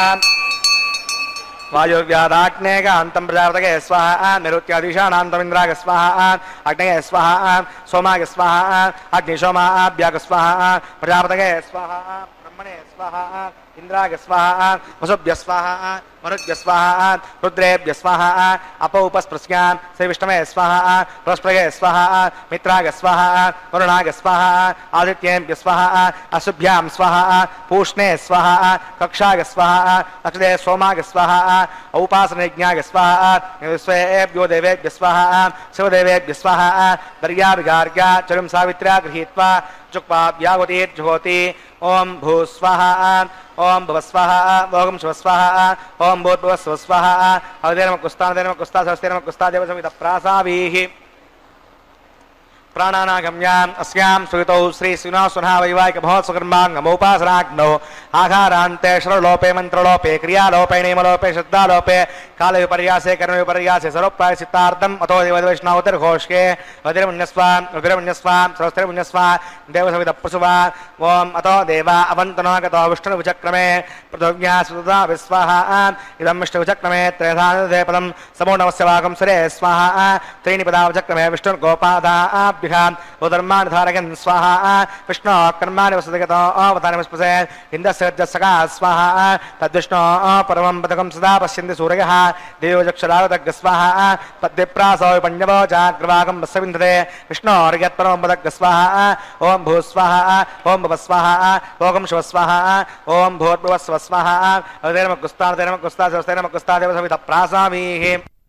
वायुव्यादाग्नेय अन्तं प्रजापतये स्वाहा निरुत्यादिशानान्तमिन्द्राय स्वाहा अग्नये स्वाहा सोमाय स्वाहा अग्निशोमाभ्याग स्वाहा प्रजापतये स्वाहा ब्रह्मणे स्वाहा इंद्राय स्वाहा वसुभ्य स्वाहा मरुभ्य स्वाहा रुद्रेभ्य स्वाहा अपौपस्पृश्यां श्रीविष्णवे स्वाहा बृहस्पतये स्वाहा मित्राय स्वाहा वरुणाय स्वाहा आदित्येभ्य स्वाहा अशुभ्यां स्वाहा पूष्णे स्वाहा कक्षाय स्वाहा अक्षदे सोमाय स्वाहा औपासनयज्ञाय स्वाहा विश्वेभ्यो देवेभ्य स्वाहा शिवदेवेभ्य स्वाहा दर्याभिगार्ग्या चरुं सावित्र्या गृहीत्वा चुक्पाभ्यावतीर्जुहोति ओं भूस्वाहा ओं भवस्वाहा ओं शिवस्वाहा ओं भूर्भुवस्वस्वाहा अवदेनमकुस्ता सहस्तेनमकुस्ता देवसमितप्रासावीः प्राणानागम्याम् अस्यां सुहितौ श्री श्रीनिवासुनः वैवाहिक महोत्सवकर्माङ्गमोपासनाग्नौ आघारान्ते शरलोपे मन्त्रलोपे क्रियालोपे नियमलोपे श्रद्धालोपे कालविपर्यासे कर्मविपर्यासे सर्वप्रायश्चित्तार्थम् अतो देववैष्णवोत्तरघोषके वज्रमुञ्जस्वां सहस्रमुञ्जस्वा देवसवितप्रसुवा ओम् अतो देवा अवन्तनो गतो विष्णुविचक्रमे पृथिव्या सुधा विस्वाहा इदं विष्णुविचक्रमे त्रयधानदे पदं समूढमस्य वाकं सुरे स्वाहा त्रीणि पदावचक्रमे विष्णुर्गोपादा धर्मान् धारयन् स्वाहा विष्णो कर्माणि वसतिगतो अवतानि विस्पसे इन्द्रसर्जसका स्वाहा तद्विष्णो परमं पदकं सदा पश्यन्ति सूर्यः देवोजक्षरावतग् स्वाहा तद्विप्रासो पञ्चवो चाग्रवाकं वस्सविन्दते विष्णोर्यत्परमं पदग् स्वाहा ओं भूस्वाहा ओं भवस्वाहा ओं शिवस्वाहा ओं भूर्भुवस्वस्वाहा अवदेनमकुस्ता सहस्तेनमकुस्ता देवसवितप्रासावीः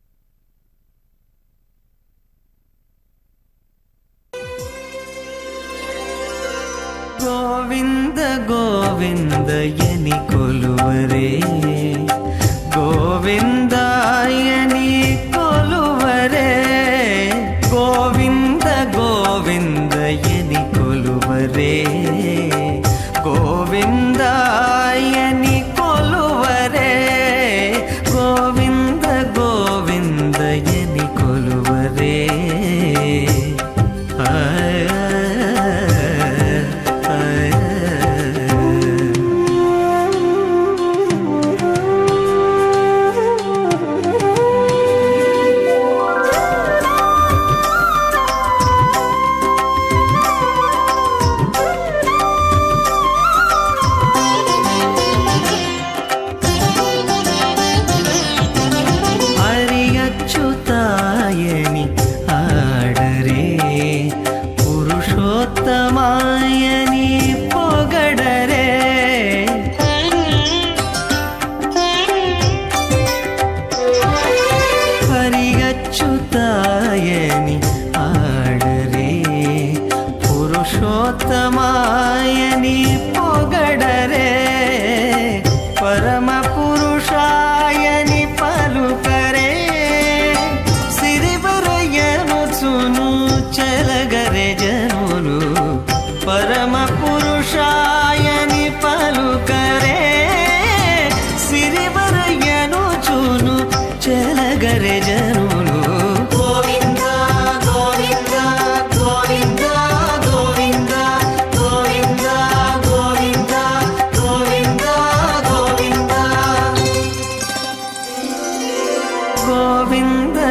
गोविंद गोविंद यनि कोलुवरे गोविंदायनि कोलुवरे गोविंद गोविंद यनि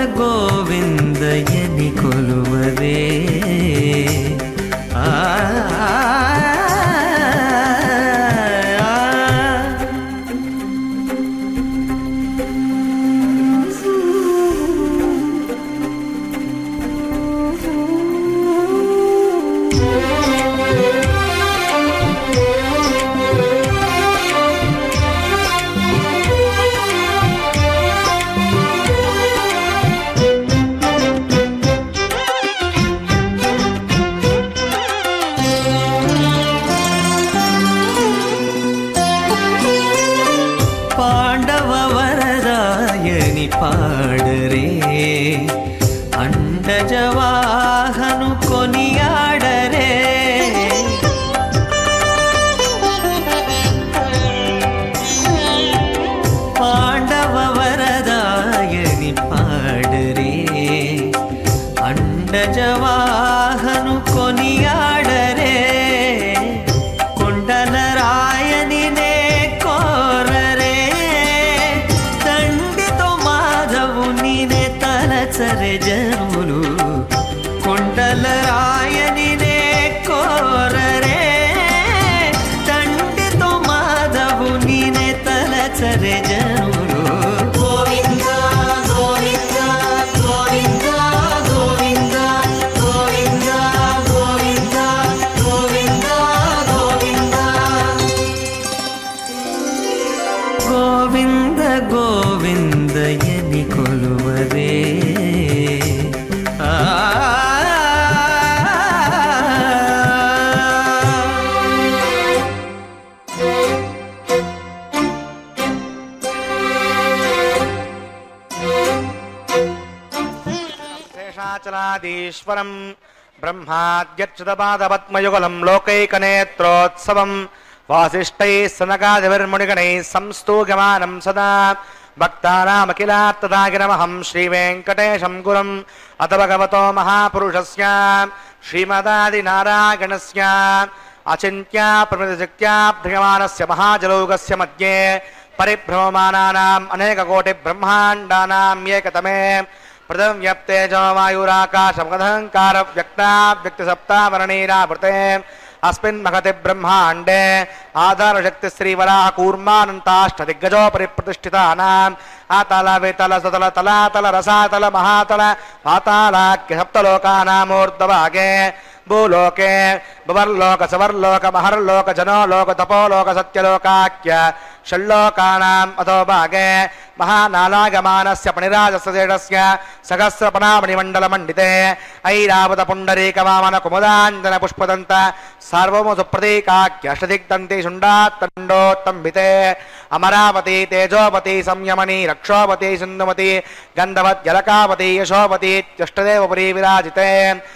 ಗೋವಿಂದಯನಿ ಕೊಲುವರೇ ಆ పాడరే అండజవాహను కొనియాడరే పాండవ వరదాయని పాడరే అండజవాహను కొనియాడరే కొండల రాయని నే కోరరే సరే జనులు కొండల రాయని నే కోరరే తండ్రితో మాధవు నీనే తలచరే జనులు గోవింద గోవింద గోవింద గోవింద గోవింద గోవింద గోవింద గోవింద గోవింద గోవిందయని కొలువరే శేషాచలాదీశ్వరం బ్రహ్మాద్యచ్యుతపాదపద్మయుగలం లోకైకనేత్రోత్సవం వాసిష్టైः సనకాదిభిర్మునిగణైः సంస్తూయమానం సదా భక్తానామఖిలాత్తదాగిరమహం శ్రీవేంకటేశం గురం అత భగవతో మహాపురుషస్య శ్రీమదాదినారాయణస్య అచింత్యా ప్రమితశక్త్యాభ్రియమానస్య మహాజలౌకస్య మధ్యే పరిభ్రమమానానాం అనేకకోటి బ్రహ్మాండానాం ఏకతమే ప్రథం వ్యప్తేజో వాయురాకాశమగధంకార వ్యక్తావ్యక్తిసప్తావరణీరావృతే अस्मिन् महति ब्रह्माण्डे आधारशक्ति श्रीवराह कूर्मानन्ताष्टदिग्गजोपरि प्रतिष्ठितानाम् आतल वितल सुतल तलातल रसातल महातल पातालाख्य सप्तलोकानामूर्ध्वभागे भूलोके भुवर्लोक सवर्लोक महर्लोक जनोलोक तपोलोक सत्यलोकाख्य षल्लोकानाम् अधोभागे महानालागमानस्य पणिराजस्य सहस्रपणामणिमण्डलमण्डिते ऐरावत पुण्डरीकवामन कुमुदाञ्जन पुष्पदन्त सार्वभौमसुप्रतीकाख्य अष्टदिग्दन्ति शुण्डात्तण्डोत्तम्भिते अमरावती तेजोवती संयमनी रक्षोवती सिन्धुमती गन्धवद्यलकावती यशोवती त्यष्टदेवपुरी विराजिते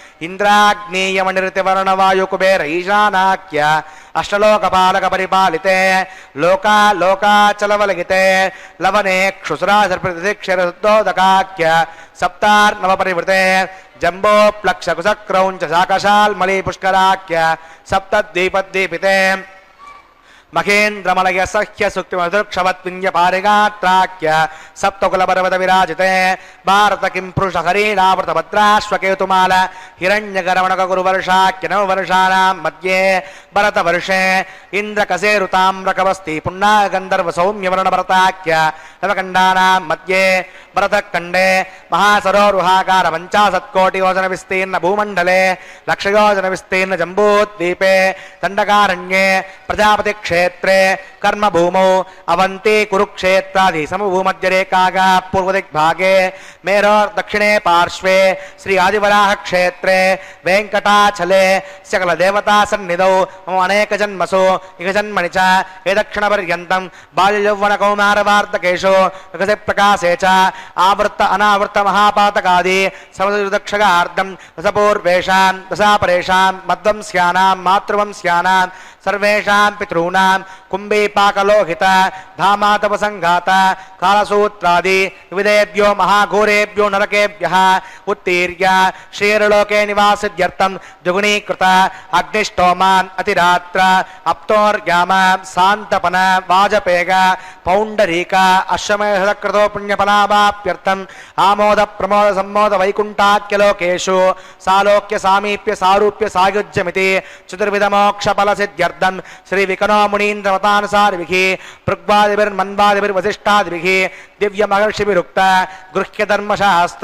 इंद्राग्नीयमणिर्तिवर्णवायुकुबेर ईशानाख्य अष्टलोकपालक परिपालिते लोका लोकाचलवलगिते लवने क्षुसुरासर्प्रतिक्षरशुद्धोदकाख्य सप्तार्नवपरिवृते जम्बो प्लक्ष कुशक्रौञ्च शाकशाल्मली पुष्कराख्य सप्तद्वीपद्वीपिते महेन्द्रमलय सह्य सुक्तिमधुक्षवत्विन्यपारिगात्राख्य सप्तकुलपर्वत विराजिते भारत किं पुरुष हरीणावृत भद्राश्वकेतुमाल हिरण्यगरवणकगुरुवर्षाख्य नववर्षाणां मध्ये भरतवर्षे इन्द्रकसेरुताम्रकवस्ति पुण्णागन्धर्व सौम्यवर्णभरताख्य नवकण्डानां मध्ये भरतखण्डे महासरोरुहाकार पञ्चाशत्कोटियोजन विस्तीर्ण भूमण्डले लक्षयोजन विस्तीर्ण जम्बूद्वीपे दण्डकारण्ये प्रजापति क्षेत्रे कर्मभूमौ अवंती कुरुक्षेत्रादि समभूमध्यरेखागा पूर्वदिग्भागे मेरोर् दक्षिणे पार्श्वे श्री आदिवराह क्षेत्रे वेंकटाचले सकल देवता सन्निधौ मम अनेक जन्मसु इहजन्मनि च एदक्षिणपर्यन्तं बाल्ययौवन कौमारवार्धकेषु विकसे प्रकाशे च आवृत्त अनावृत्त महापातकादि समदक्षगार्धं दशपूर्वेषां दशापरेषां मध्वंस्यानां मातृवंस्यानां सर्वेषां पितॄणां कुंभीपाकलोहित धामातपसंघात कालसूत्रादि विविधेभ्यो महाघोरेभ्यो नरकेभ्यः उत्तीर्य श्रीरलोके निवासित्यर्थं द्विगुणीकृत अग्निष्टोमान् अतिरात्र अप्तोर्याम शान्तपन वाजपेय पौण्डरीक अश्वमेधकृतो पुण्यफलावाप्यर्थम् आमोद प्रमोद सम्मोद वैकुण्ठाख्यलोकेषु सालोक्य सामीप्य सारूप्य सायुज्यमिति चतुर्विधमोक्षफलसिद्ध्यर्थं श्रीविकनो मुनीन्द्रमतानुसारिभिः पृग्वादिभिर्मन्वादिभिर्वसिष्ठादिभिः दिव्यमहर्षिभिरुक्त गृह्यधर्मशास्त्र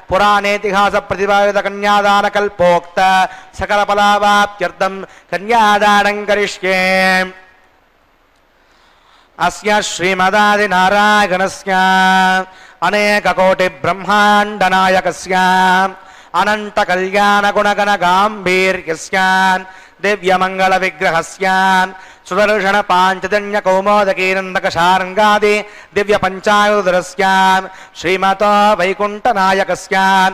पुराणेतिहासप्रतिपादितकन्यादानकल्पोक्त सकलफलावाप्त्यर्थं कन्यादानं करिष्ये। अस्य श्रीमदादिनारायणस्य अनेककोटिब्रह्माण्डनायकस्य अनन्तकल्याणगुणगणगाम्भीर्यस्य दिव्यमङ्गलविग्रहस्य सुदर्शनपाञ्चजन्यकौमोदकीनन्दकशार्ङ्गादि दिव्यपञ्चायुधरस्य श्रीमतो वैकुण्ठनायकस्य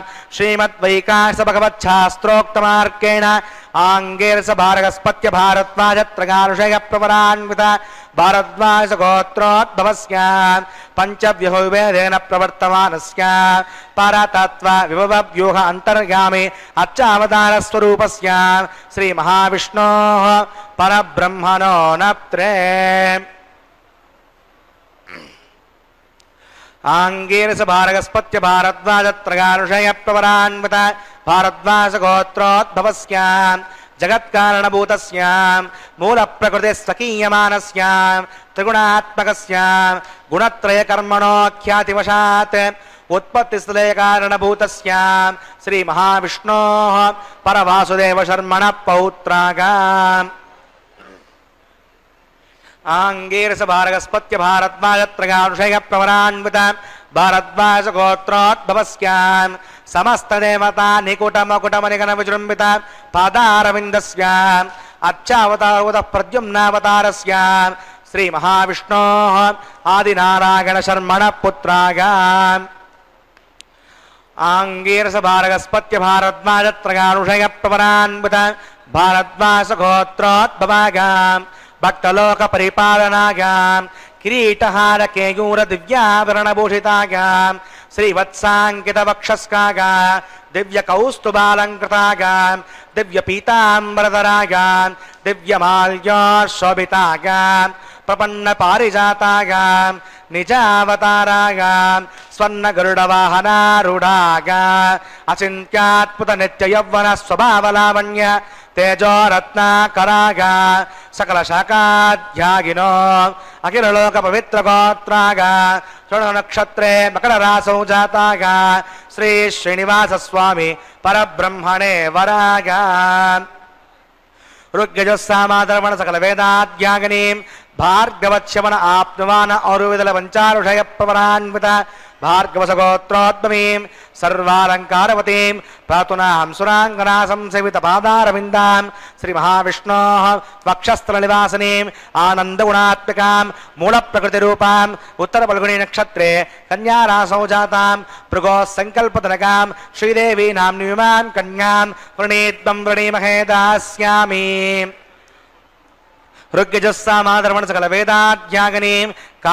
श्रीमद्वैकाशभगवच्छास्त्रोक्तमार्गेण आङ्गेरसभारगस्पत्य भारद्वाजत्रगानुषयप्रवरान्वित भारद्वाजगोत्रोद्भवस्य पञ्चव्यूहविभेदेन प्रवर्तमानस्य परतत्त्व विभवव्यूह अन्तर्गामि अर्चावतारस्वरूपस्य श्रीमहाविष्णोः परब्रह्मणो नप्त्रे आङ्गीरसभारगस्पत्य भारद्वाजत्रगानुषयप्रवरान्वित भारद्वाजगोत्रोद्भवस्य जगत्कारणभूतस्य मूलप्रकृतिस्वकीयमानस्य त्रिगुणात्मकस्य गुणत्रयकर्मणोऽख्यातिवशात् उत्पत्तिस्थले कारणभूतस्य श्रीमहाविष्णोः परवासुदेवशर्मणः पौत्राग आङ्गीरसभारगस्पत्य भारद्वाजत्रगानुषयप्रवरान्वित भारद्वाजगोत्रोद्भवस्य समस्तदेवता निकुटमकुटमनिगणविजृम्भित पादारविन्दस्य अर्चावतारोदः प्रद्युम्नावतारस्य श्रीमहाविष्णोः आदिनारायणशर्मणः पुत्राग आङ्गीरसभारगस्पत्य भारद्वाजत्रगानुषयप्रवरान्वित भारद्वाजगोत्रोद्भवाग भक्तलोकपरिपालनाय किरीटहार केयूर दिव्याभरणभूषिताय श्रीवत्साङ्कितवक्षस्काय दिव्यकौस्तुभालङ्कृताय दिव्यपीताम्बरधराय दिव्यमाल्योशोभिताय प्रपन्नपारिजाताय निजावताराय स्वर्णगरुडवाहनारूढाय अचिन्त्यात्पुतनित्ययौवनस्वभावलावण्य तेजोरत्नाकराय सकलशाखाध्यायिनो अखिललोकपवित्रगोत्राय शृणुनक्षत्रे मकररासौ जाताय श्री श्रीनिवासस्वामी परब्रह्मणे वराय ऋग्यजुस्सामाधर्मण सकलवेदाध्यागिनीं भार्गवच्छवन आप्नुवान औरुविदलपञ्चारुषयप्रवरान्वित भार्गवसगोत्रोद्भवीं सर्वालङ्कारवतीं प्रातुनां सुराङ्गना संसेवितपादारविन्दां श्रीमहाविष्णोः वक्षस्थलनिवासिनीम् आनन्दगुणात्मिकां मूलप्रकृतिरूपाम् उत्तरफल्गुणीनक्षत्रे कन्यारासौ जातां भृगोः सङ्कल्पतनकां श्रीदेवी नाम्नीमां कन्यां वृणीत्वं वृणीमहे दास्यामि। ऋग्यजुस्सामाधर्मण सकलवेदाध्यागिनीं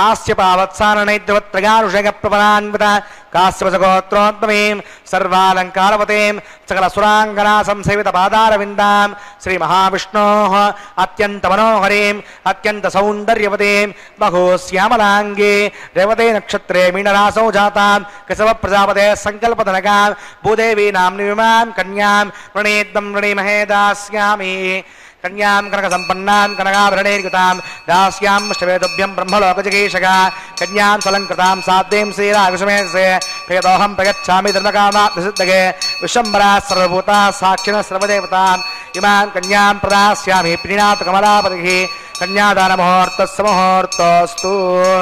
काश्यपावत्सारणैद्रवत्रगानुषयप्रवरान्वित काश्यपसगोत्रोद्भवीं सर्वालङ्कारवतीं सकलसुराङ्गना संसेवितपादारविन्दां श्रीमहाविष्णोः अत्यन्तमनोहरीं अत्यन्तसौन्दर्यवतीं बहुश्यामलाङ्गी रेवते नक्षत्रे मीनरासौ जातां केशवप्रजापतेः सङ्कल्पतनकां भूदेवी नाम्नीमां कन्यां वृणीत्वं वृणीमहे दास्यामि। कन्यां कनकसम्पन्नां कनकाभरणैर्युतां दास्यां शवेदुभ्यं ब्रह्मलोकजिगीषका कन्यां सलङ्कृतां साध्यं श्रीराविषमेधसे प्रियतोऽहं प्रगच्छामि धर्मकामात्मसिद्धये विश्वम्भराः सर्वभूताः साक्षिणः सर्वदेवताम् इमां कन्यां प्रदास्यामि प्रीणातु कमलापतिः कन्यादानमुहूर्तस्य मुहूर्तोऽस्तु।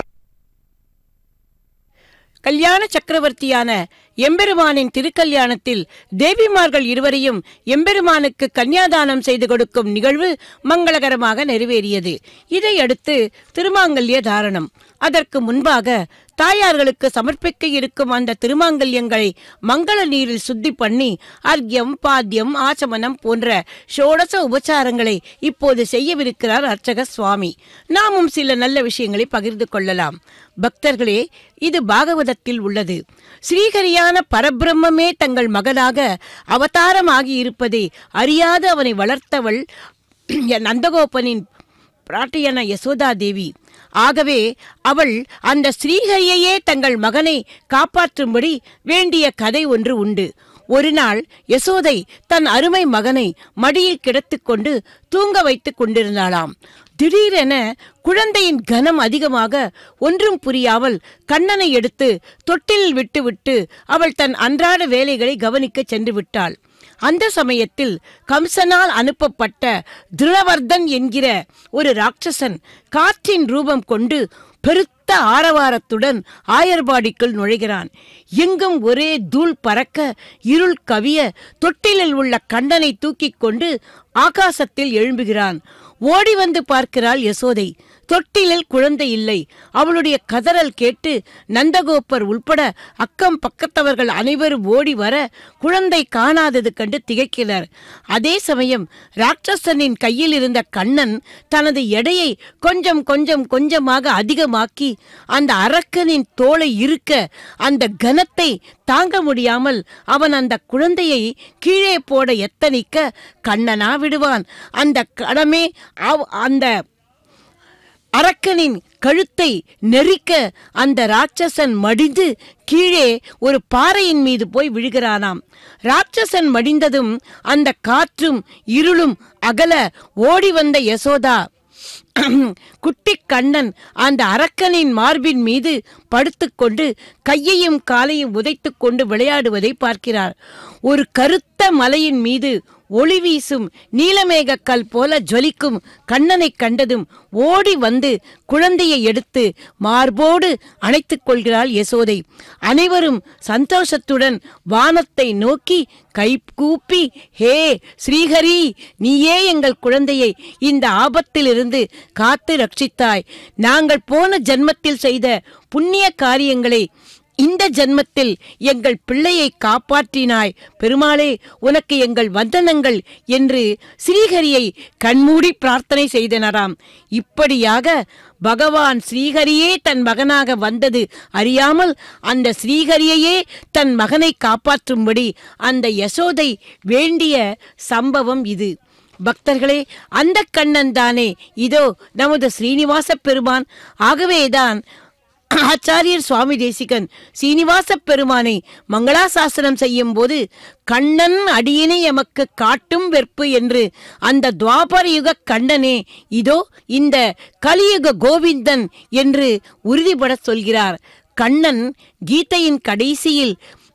கல்யாண சக்கரவர்த்தியான எம்பெருமானின் திருக்கல்யாணத்தில் தேவிமார்கள் இருவரையும் எம்பெருமானுக்கு கன்யாதானம் செய்து கொடுக்கும் நிகழ்வு மங்களகரமாக நிறைவேறியது. இதையடுத்து திருமாங்கல்ய தாரணம். அதற்கு முன்பாக தாயார்களுக்கு சமர்ப்பிக்க இருக்கும் அந்த திருமாங்கல்யங்களை மங்கள நீரில் சுத்தி பண்ணி அர்க்யம், பாத்தியம், ஆச்சமனம் போன்ற ஷோடச உபச்சாரங்களை இப்போது செய்யவிருக்கிறார் அர்ச்சக சுவாமி. நாமும் சில நல்ல விஷயங்களை பகிர்ந்து கொள்ளலாம். பக்தர்களே, இது பாகவதத்தில் உள்ளது. ஸ்ரீஹரியான பரபிரம்மே தங்கள் மகனாக அவதாரமாகி இருப்பதை அறியாது அவனை வளர்த்தவள் நந்தகோபனின் பிராட்டியான யசோதா தேவி. ஆகவே அவள் அந்த ஸ்ரீஹரியையே தங்கள் மகனை காப்பாற்றும்படி வேண்டிய கதை ஒன்று உண்டு. ஒரு நாள் யசோதை தன் அருமை மகனை மடியில் கிடத்திக்கொண்டு தூங்க வைத்துக் கொண்டிருந்தாளாம். திடீரென குழந்தையின் கனம் அதிகமாக ஒன்றும் புரியாமல் கண்ணனை எடுத்து தொட்டிலில் விட்டுவிட்டு அவள் தன் அன்றாட வேலைகளை கவனிக்க சென்று விட்டாள். அந்த சமயத்தில் கம்சனால் அனுப்பப்பட்ட திருணவர்தன் என்கிற ஒரு ராட்சசன் காற்றின் ரூபம் கொண்டு பெருத்த ஆரவாரத்துடன் ஆயர்பாடிக்குள் நுழைகிறான். எங்கும் ஒரே தூள் பறக்க, இருள் கவிய தொட்டிலில் உள்ள கண்ணனை தூக்கிக் கொண்டு ஆகாசத்தில் எழும்புகிறான். ஓடி வந்து பார்க்கிறாள் யசோதை. தொட்டிலில் குழந்தை இல்லை. அவளுடைய கதறல் கேட்டு நந்தகோபர் உள்பட அக்கம் பக்கத்தவர்கள் அனைவரும் ஓடி வர குழந்தை காணாதது கண்டு திகைக்கிறார். அதே சமயம் ராட்சசனின் கையில் இருந்த கண்ணன் தனது எடையை கொஞ்சம் கொஞ்சம் கொஞ்சமாக அதிகமாக்கி அந்த அரக்கனின் தோளை இருக்க அந்த கனத்தை தாங்க முடியாமல் அவன் அந்த குழந்தையை கீழே போட எத்தனிக்க கண்ணனா விடுவான். அந்த கடமே அந்த அரக்கனின் கழுத்தை நெரிக்க அந்த ராட்சசன் மடிந்து கீழே ஒரு பாறையின் மீது போய் விழுகிறானாம். ராட்சசன் மடிந்ததும் அந்த காற்றும் இருளும் அகல ஓடி வந்த யசோதா குட்டி கண்ணன் அந்த அரக்கனின் மார்பின் மீது படுத்துக்கொண்டு கையையும் காலையும் உதைத்துக் கொண்டு விளையாடுவதை பார்க்கிறார். ஒரு கருத்த மலையின் மீது ஒளி வீசும் நீலமேகக்கல் போல ஜொலிக்கும் கண்ணனை கண்டதும் ஓடி வந்து குழந்தையை எடுத்து மார்போடு அணைத்துக் கொள்கிறாள் யசோதை. அனைவரும் சந்தோஷத்துடன் வானத்தை நோக்கி கை கூப்பி, ஹே ஸ்ரீஹரி, நீயே எங்கள் குழந்தையை இந்த ஆபத்திலிருந்து காத்து ரட்சித்தாய். நாங்கள் போன ஜென்மத்தில் செய்த புண்ணிய காரியங்களை இந்த ஜென்மத்தில் எங்கள் பிள்ளையை காப்பாற்றினாய். பெருமாளே, உனக்கு எங்கள் வந்தனங்கள் என்று ஸ்ரீஹரியை கண்மூடி பிரார்த்தனை செய்தனராம். இப்படியாக பகவான் ஸ்ரீஹரியே தன் மகனாக வந்தது அறியாமல் அந்த ஸ்ரீஹரியையே தன் மகனை காப்பாற்றும்படி அந்த யசோதை வேண்டிய சம்பவம் இது. பக்தர்களே, அந்த கண்ணன் தானே இதோ நமது ஸ்ரீனிவாச பெருமான். ஆகவேதான் ஆச்சாரியர் சுவாமி தேசிகன் சீனிவாச பெருமானை மங்களாசாசனம் செய்யும் போது கண்ணன் அடியினை எமக்கு காட்டும் வெற்பு என்று அந்த துவாபர யுக கண்ணனே இதோ இந்த கலியுக கோவிந்தன் என்று உறுதிபட சொல்கிறார். கண்ணன் கீதையின் கடைசியில்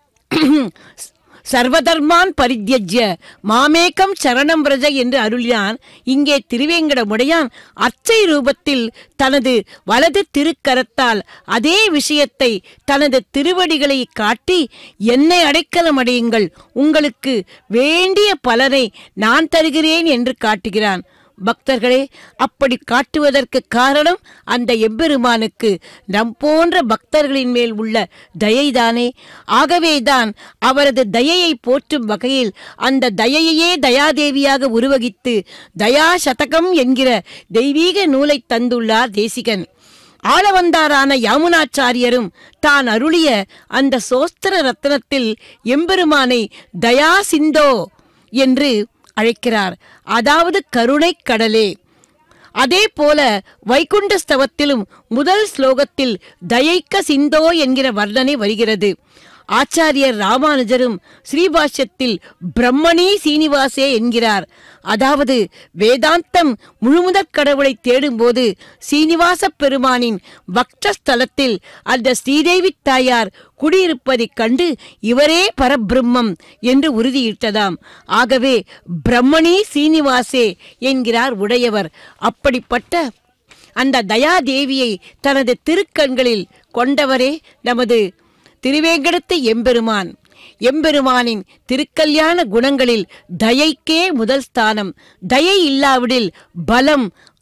சர்வதர்மான் பரித்யஜ்ய மாமேகம் சரணம் பிரஜ என்று அருளினான். இங்கே திருவேங்கடமுடையான் அர்ச்சை ரூபத்தில் தனது வலது திருக்கரத்தால் அதே விஷயத்தை தனது திருவடிகளை காட்டி, என்னை அடைக்கலம் அடையுங்கள், உங்களுக்கு வேண்டிய பலனை நான் தருகிறேன் என்று காட்டுகிறான். பக்தர்களே, அப்படி காட்டுவதற்கு காரணம் அந்த எம்பெருமானுக்கு நம் போன்ற பக்தர்களின் மேல் உள்ள தயைதானே. ஆகவேதான் அவரது தயையை போற்றும் வகையில் அந்த தயையே தயாதேவியாக உருவகித்து தயா சதகம் என்கிற தெய்வீக நூலை தந்துள்ளார் தேசிகன். ஆளவந்தாரான யாமுனாச்சாரியரும் தான் அருளிய அந்த சோஸ்திர ரத்னத்தில் எம்பெருமானை தயா சிந்தோ என்று அழைக்கிறார், அதாவது கருணை கடலே. அதே போல வைகுண்ட ஸ்தவத்திலும் முதல் ஸ்லோகத்தில் தயைக்க சிந்தோ என்கிற வர்ணனை வருகிறது. ஆச்சாரியர் ராமானுஜரும் ஸ்ரீபாஷ்யத்தில் பிரம்மணி சீனிவாசே என்கிறார். அதாவது வேதாந்தம் முழுமுதற் கடவுளை தேடும்போது சீனிவாச பெருமானின் வக்ஷஸ்தலத்தில் அந்த ஸ்ரீதேவி தாயார் குடியிருப்பதைக் கண்டு இவரே பரபிரம்மம் என்று உறுதியிட்டதாம். ஆகவே பிரம்மணி சீனிவாசே என்கிறார் உடையவர். அப்படிப்பட்ட அந்த தயாதேவியை தனது திருக்கண்களில் கொண்டவரே நமது திருவேங்கடத்து எம்பெருமான். எம்பெருமானின் திருக்கல்யாண குணங்களில் தயைக்கே முதல் ஸ்தானம். தயை இல்லாவிடில் பலம்,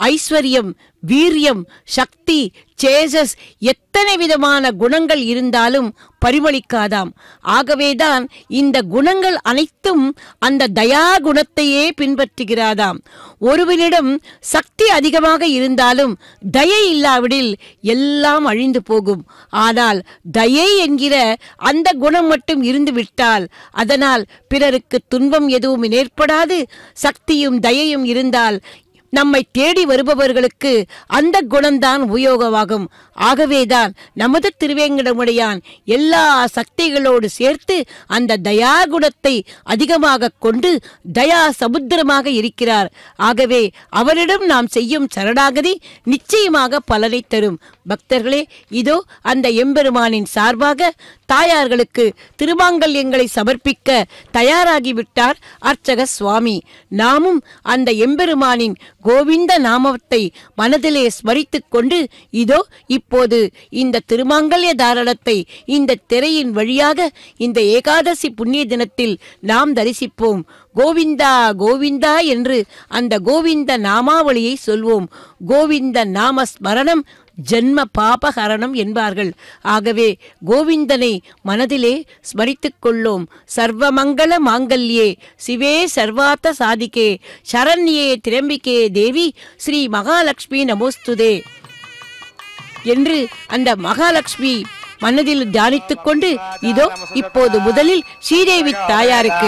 ஐஸ்வர்யம், வீரியம், சக்தி, சேஜஸ் எத்தனை விதமான குணங்கள் இருந்தாலும் பரிமளிக்காதாம். ஆகவேதான் இந்த குணங்கள் அனைத்தும் அந்த தயா குணத்தையே பின்பற்றுகிறாதாம். ஒருவனிடம் சக்தி அதிகமாக இருந்தாலும் தயை இல்லாவிடில் எல்லாம் அழிந்து போகும். ஆனால் தயை என்கிற அந்த குணம் மட்டும் இருந்து விட்டால் அதனால் பிறருக்கு துன்பம் எதுவும் ஏற்படாது. சக்தியும் தயையும் இருந்தால் நம்மை தேடி வருபவர்களுக்கு அந்த குணம்தான் உபயோகமாகும். ஆகவேதான் நமது திருவேங்கடமுடையான் எல்லா சக்திகளோடு சேர்த்து அந்த தயா குணத்தை அதிகமாக கொண்டு தயா சமுத்திரமாக இருக்கிறார். ஆகவே அவரிடம் நாம் செய்யும் சரணாகதி நிச்சயமாக பலனை தரும். பக்தர்களே, இதோ அந்த எம்பெருமானின் சார்பாக தாயார்களுக்கு திருமாங்கல்யங்களை சமர்ப்பிக்க தயாராகிவிட்டார் அர்ச்சக சுவாமி. நாமும் அந்த எம்பெருமானின் கோவிந்த நாமத்தை மனதிலே ஸ்மரித்துக் கொண்டு இதோ இப்போது இந்த திருமாங்கல்ய தாரணத்தை இந்த திரையின் வழியாக இந்த ஏகாதசி புண்ணிய தினத்தில் நாம் தரிசிப்போம். கோவிந்தா கோவிந்தா என்று அந்த கோவிந்த நாமாவளியை சொல்வோம். கோவிந்த நாம ஸ்மரணம் ஜன்ம பாபஹரணம் என்பார்கள். ஆகவே கோவிந்தனை மனதிலே ஸ்மரித்துக் கொள்ளோம். சர்வமங்கள மாங்கல்யே சிவே சர்வார்த்த சாதிகே சரண்யே திரம்பிகே தேவி ஸ்ரீ மகாலட்சுமி நமோஸ்துதே என்று அந்த மகாலட்சுமி மனதில் தியானித்துக் கொண்டு இதோ இப்போது முதலில் ஸ்ரீதேவி தாயாருக்கு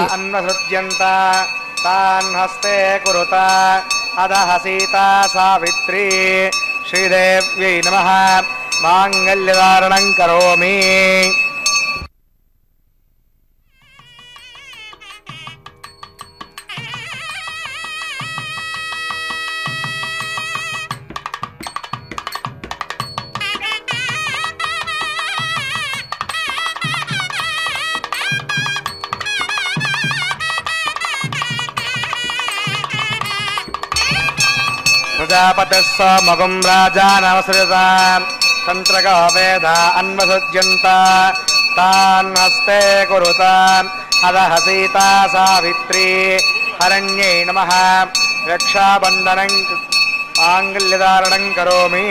श्रीदेव्यै नमः माङ्गल्यधारणं करोमि। प्रजापतिः सोमगुं राजा नमस्कृता तन्त्रको वेदा अन्वसृज्यन्त तान् हस्ते कुरुता अधः सीता सावित्री हरण्यै नमः रक्षाबन्धनं माङ्गल्यधारणं करोमि।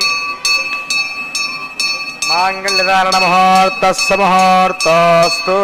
माङ्गल्यधारणमुहूर्तस्य मुहूर्तोऽस्तु।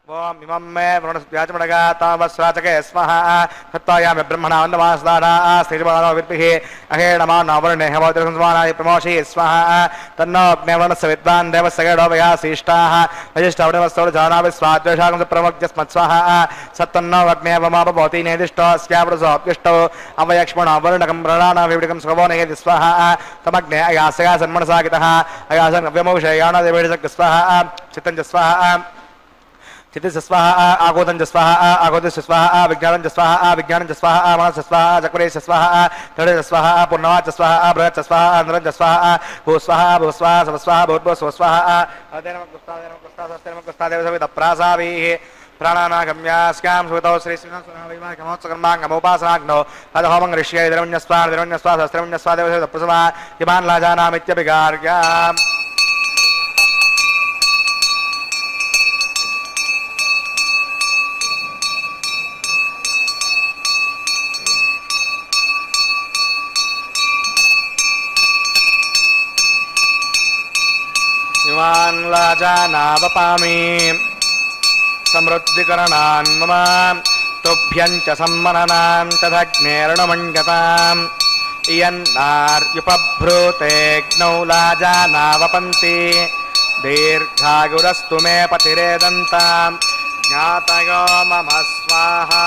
ओम इमं मे वरुणस्व्याचमडगातावस्राचके स्वाहा तत्त्वायामि ब्रह्मणा वन्दवासदाना स्थितिमानो विद्भिः अहेणमा नवर्णे हवोदरसंस्वानाय प्रमोषि स्वाहा तन्नो अग्नेवर्णस्य विद्वान् देवस्य गडोभया शिष्टाः वजिष्ठवडवस्तोजानावि स्वाद्वेषागं प्रवक्त्यस्मत् स्वाहा सत्तन्नो अग्नेवमापभवति नेदिष्टो स्यावृसोऽप्यष्टो अवयक्ष्मणो वर्णकं प्रणाना विविडकं स्वभो नेति स्वाहा तमग्ने अयासया सन्मनसागितः अयासं नव्यमोषयाणा देवेशक स्वाहा चित्तं स्वाहा चित्ति स्वाहा आगोदं स्वाहा आगोदं स्वाहा विज्ञानं स्वाहा विज्ञानं स्वाहा मनस स्वाहा चक्रे स्वाहा तड़े स्वाहा पूर्णवाच स्वाहा बृहत् स्वाहा नरं स्वाहा भू स्वाहा भू स्वाहा स्व स्वाहा भूर्भुव स्व स्वाहा अदेनम कुस्तादेव सवित प्रासाभिः प्राणानागम्यास्यां सुतौ श्री श्रीनाथसुनाविवाहमोत्सकर्माङ्गमोपासनाग्नौ अधहोमं ऋष्यै द्रवण्यस्वा द्रवण्यस्वा सहस्रवण्यस्वा देव सवित प्रसवा इमान् लाजानामित्यभिगार्ग्याम् इमान् लाजानावपामि समृद्धिकरणान् मम तुभ्यं च सम्मननां तदग्नेर्णमण्यताम् इयन्नार्युपभ्रूतेऽग्नौ लाजानावपन्ति दीर्घायुरस्तु मे पतिरेदन्तां ज्ञातयो मम स्वाहा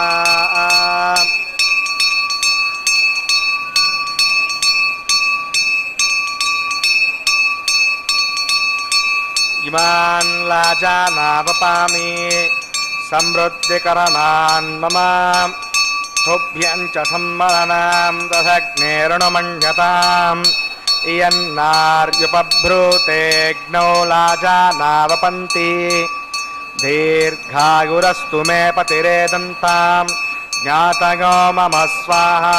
इमान् लाजानावपामि समृद्धिकरणान् मम तुभ्यं च सम्मननां दधग्नेर्णमण्यताम् इयन्नार्युपभ्रूतेऽग्नौ लाजानावपन्ति दीर्घायुरस्तु मे पतिरेदन्तां ज्ञातयो मम स्वाहा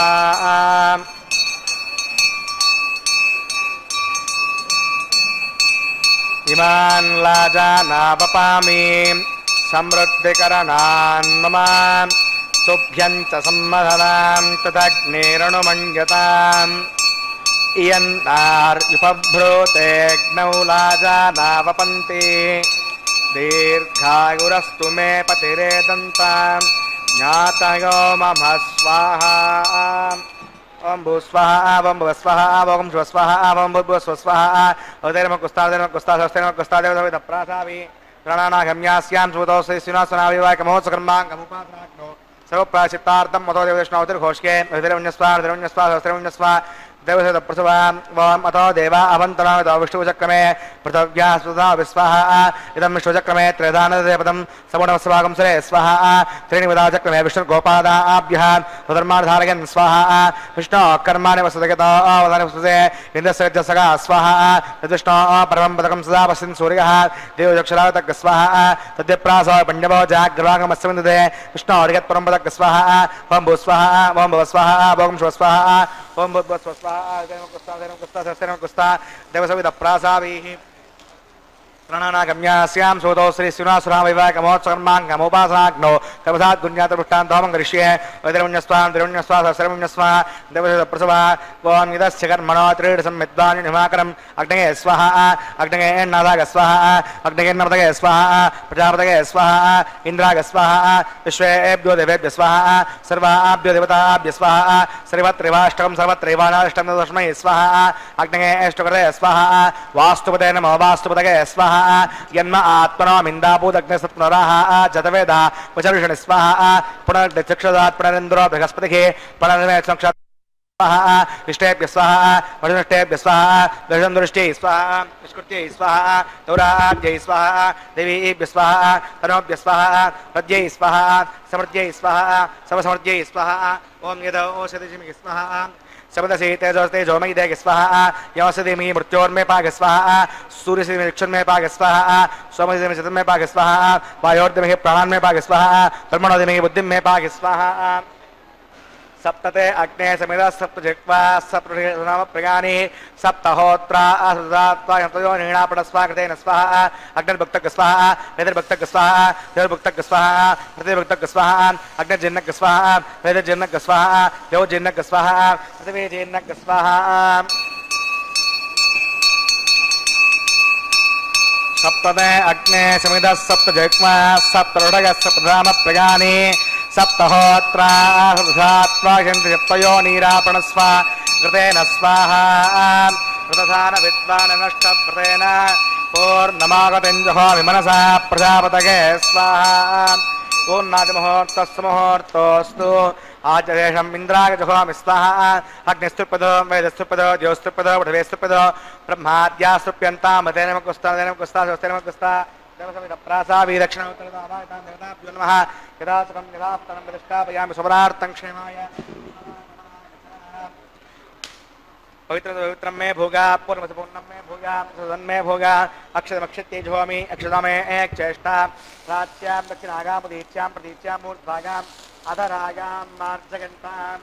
इमान् लाजानावपामि समृद्धिकरणान् मम तुभ्यं च सम्मननां तदग्नेर्णमण्यताम् इयन्नार्युपभ्रूतेऽग्नौ लाजानावपन्ति दीर्घायुरस्तु मे पतिरेदन्तां ज्ञातयो मम स्वाहा ओम भू स्वाहा ओम भुव स्वाहा ओम शिव स्वाहा ओम भूर्भुव स्व स्वाहा अवतेरम कुस्तादेव सवित प्रासाभि प्राणानागम्यास्यां सुतौ श्री श्रीनाथसुनाविवाहमोत्सकर्माङ्गमुपासनाग्नौ सर्वप्रायश्चित्तार्थं मतो देवदेष्णोतिर्घोषके अवतेरमन्यस्वा सहस्रमन्यस्वा देवसवित प्रसवा वम अतो देवा अवन्तरामितो विष्णुचक्रमे पृथिव्या सुधा विस्वाहा इदं विष्णुचक्रमे त्रेधानदेवपदं सगुणवस्वागं सरे स्वाहा त्रीणि विदाचक्रमे विष्णुगोपादाभ्यः स्वधर्माधारयन् स्वाहा विष्णो कर्माणि वसुदगतो अवधानि वसुदे इन्द्रस्य सगा स्वाहा तद्विष्णो परमं पदकं सदा पश्यन् सूर्यः देवचक्षुरावतक स्वाहा तद्यप्रासो पण्यवो जाग्रवागमस्यविन्दते विष्णो हरिगत्परं पदक स्वाहा ओम भू स्वाहा ओम भुव स्वाहा ओम शिव स्वाहा ओम भूर्भुव स्व स्वाहा देवसवित प्रासाभिः प्राणानागम्यास्यां सुतौ श्री श्रीनाथसुनाविवाहमोत्सकर्माङ्गमुपासनाग्नौ तपसात् गुञ्जातपृष्टान्तोमं करिष्ये वैद्रमण्यस्वा सहस्रमण्यस्वा देवसवित प्रसवा ओम निदस्य कर्मणो त्रीडसं विद्वान् हिमाकरम् अग्नये स्वाहा अग्नये नादाग स्वाहा अग्नये नमदगे स्वाहा प्रजापतये स्वाहा इन्द्राग स्वाहा विश्वेभ्यो देवेभ्य स्वाहा सर्वाभ्यो देवताभ्य स्वाहा सर्वत्रैवाष्टकं सर्वत्रैवानाष्टकं तस्मै स्वाहा अग्नये अष्टकृते स्वाहा वास्तुपते नमो वास्तुपतये स्वाहा यन्म आत्मनो मिन्दापूदग्निसत्पुनराः जतवेदा वचर्षणि स्वाहा पुनर्चक्षुदात् पुनरिन्द्रो बृहस्पतिः पुनर्मे स्वाहा इष्टेभ्य स्वाहा वरुणष्टेभ्य स्वाहा दशन्दृष्ट्यै स्वाहा निष्कृत्यै स्वाहा दौराभ्यै स्वाहा देवीभ्य स्वाहा तनोभ्य स्वाहा हृद्यै स्वाहा समृद्ध्यै स्वाहा समसमृद्ध्यै स्वाहा ओम यदौ ओषधिजिमि स्वाहा सबदसी तेजोमयि देह स्वाहा यमसदिमि मृत्योर्मे पाग स्वाहा सूर्यसिमि चक्षुर्मे पाग स्वाहा सोमसिमि चित्तमे पाग स्वाहा वायोर्दिमि प्राणान्मे पाग स्वाहा ब्रह्मणोदिमि बुद्धिमे पाग स्वाहा सप्तते अग्ने समिदा सप्तजिह्वा सप्तनाम प्रयाणि सप्तहोत्रा असदात्वा नीणापणस्वाकृतेन स्वाहा अग्निर्भक्तक स्वाहा वेदर्भक्तक स्वाहा देवभक्तक स्वाहा प्रतिभक्तक स्वाहा अग्निर्जिन्नक स्वाहा वेदर्जिन्नक स्वाहा देवजिन्नक स्वाहा पृथिवीजिन्नक स्वाहा सप्तमे अग्ने समिदः सप्त जग्मा सप्तरुडगः सप्तधाम प्रगानि सप्तहोत्रा सप्तधात्वायन्ति सप्तयो नीरापणस्व कृतेन स्वाहा कृतधान विद्वान् नष्टव्रतेन पूर्णमागतिञ्जहोमि मनसा प्रजापतये स्वाहा पूर्णादिमुहूर्तस्य मुहूर्तोऽस्तु आचरेशम् इन्द्राय जुहोमि स्वाहा अग्निस्तुप्यदो वेदस्तुप्यदो ज्योस्तुप्यदो पृथिवीस्तुप्यदो ब्रह्माद्यास्तुप्यन्तां मतेन कुस्ता स्वस्तेन कुस्ता देवसमितप्रासावी दक्षिणोत्तरदावायतां देवताभ्यो नमः यदा सुखं यदाप्तनं प्रतिष्ठापयामि सुभरार्थं क्षेमाय पवित्रं मे भोगा पूर्णं मे भोगा सुदन् मे भोगा अक्षतमक्षत्ये जुहोमि अक्षता मे एक चेष्टा प्राच्यां दक्षिणागां प्रतीच्यां प्रतीच्यां मूर्ध्भागाम् अधरागां मार्जगन्तां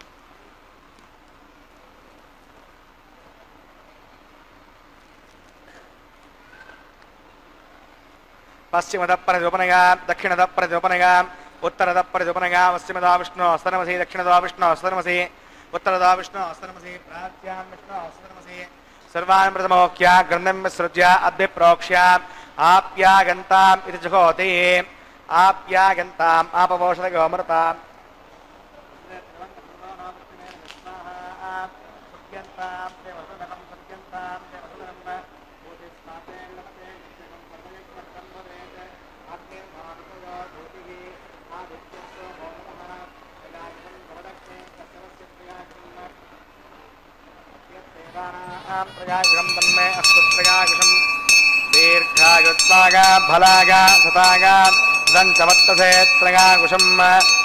पश्चिमतः परजोपनगा दक्षिणतः परजोपनगा उत्तरतः परजोपनगा पश्चिमतः विष्णु स्तनमसि दक्षिणतः विष्णु स्तनमसि उत्तरतः विष्णु स्तनमसि प्राच्यां विष्णु स्तनमसि सर्वान् प्रथमोक्ष्य ग्रन्थं विसृज्य अभ्यप्रोक्ष्य आप्यागन्ताम् इति जुहोति आप्यागन्ताम् आपवोषधगोमृताम् प्रजागं तन्मे अस्तु प्रजागं दीर्घायुत्वागा फलागा सतागा दन्तवत्तसे प्रजागुषम्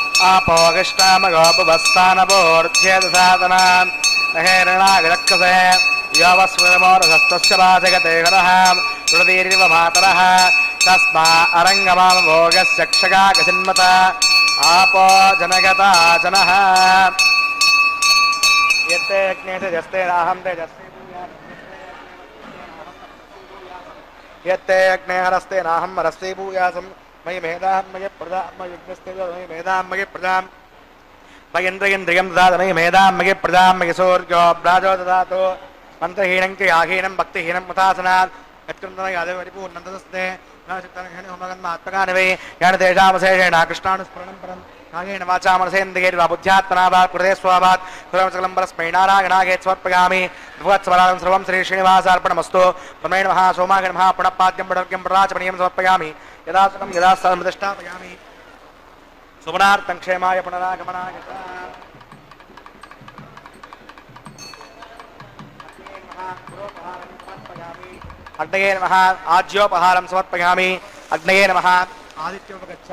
आपोगिष्टामगोपवस्थानवोर्ध्येदसादनान् नहेरणागरक्षसे योवस्वरमोरसस्तस्य वाचगते हरः तुळदीरिव मातरः तस्मा अरङ्गमामभोगस्य क्षगागसिन्मत आपो जनगता जनः यत्ते यज्ञे तेजस्ते राहं तेजस्ते यत्ते यज्ञे हरस्ते नाहं हरस्ते भूयासं मयि मेधां मयि प्रदां मयि यज्ञस्ते मयि मेधां मयि प्रदां मयीन्द्रियं ददातु मयि मेधां मयि प्रदां मयि सूर्यो ब्राजो ददातु मन्त्रहीनं क्रियाहीनं भक्तिहीनं मुतासनात् यत्कृतं यादव परिपूर्णन्दस्ते नाचित्तनघने होमगन्मात्मकानि वै यानि तेषामशेषेण कृष्णानुस्मरणं परं नागेण वाचा मनसेन्द्रियैर्वा बुद्ध्यात्मना वा कृते स्वाभात् कुलं सकलं परस्मै नारायणागे समर्पयामि भगवत्स्वरागं सर्वं श्री श्रीनिवासार्पणमस्तु ब्रह्मेण महा सोमागण महा पुनःपाद्यं पडर्घ्यं प्रराचमणीयं समर्पयामि यदा सुखं यदा सदं प्रतिष्ठापयामि सुमनार्थं क्षेमाय पुनरागमनाय अग्नये नमः आज्योपहारं समर्पयामि अग्नये नमः आदित्योपगच्छ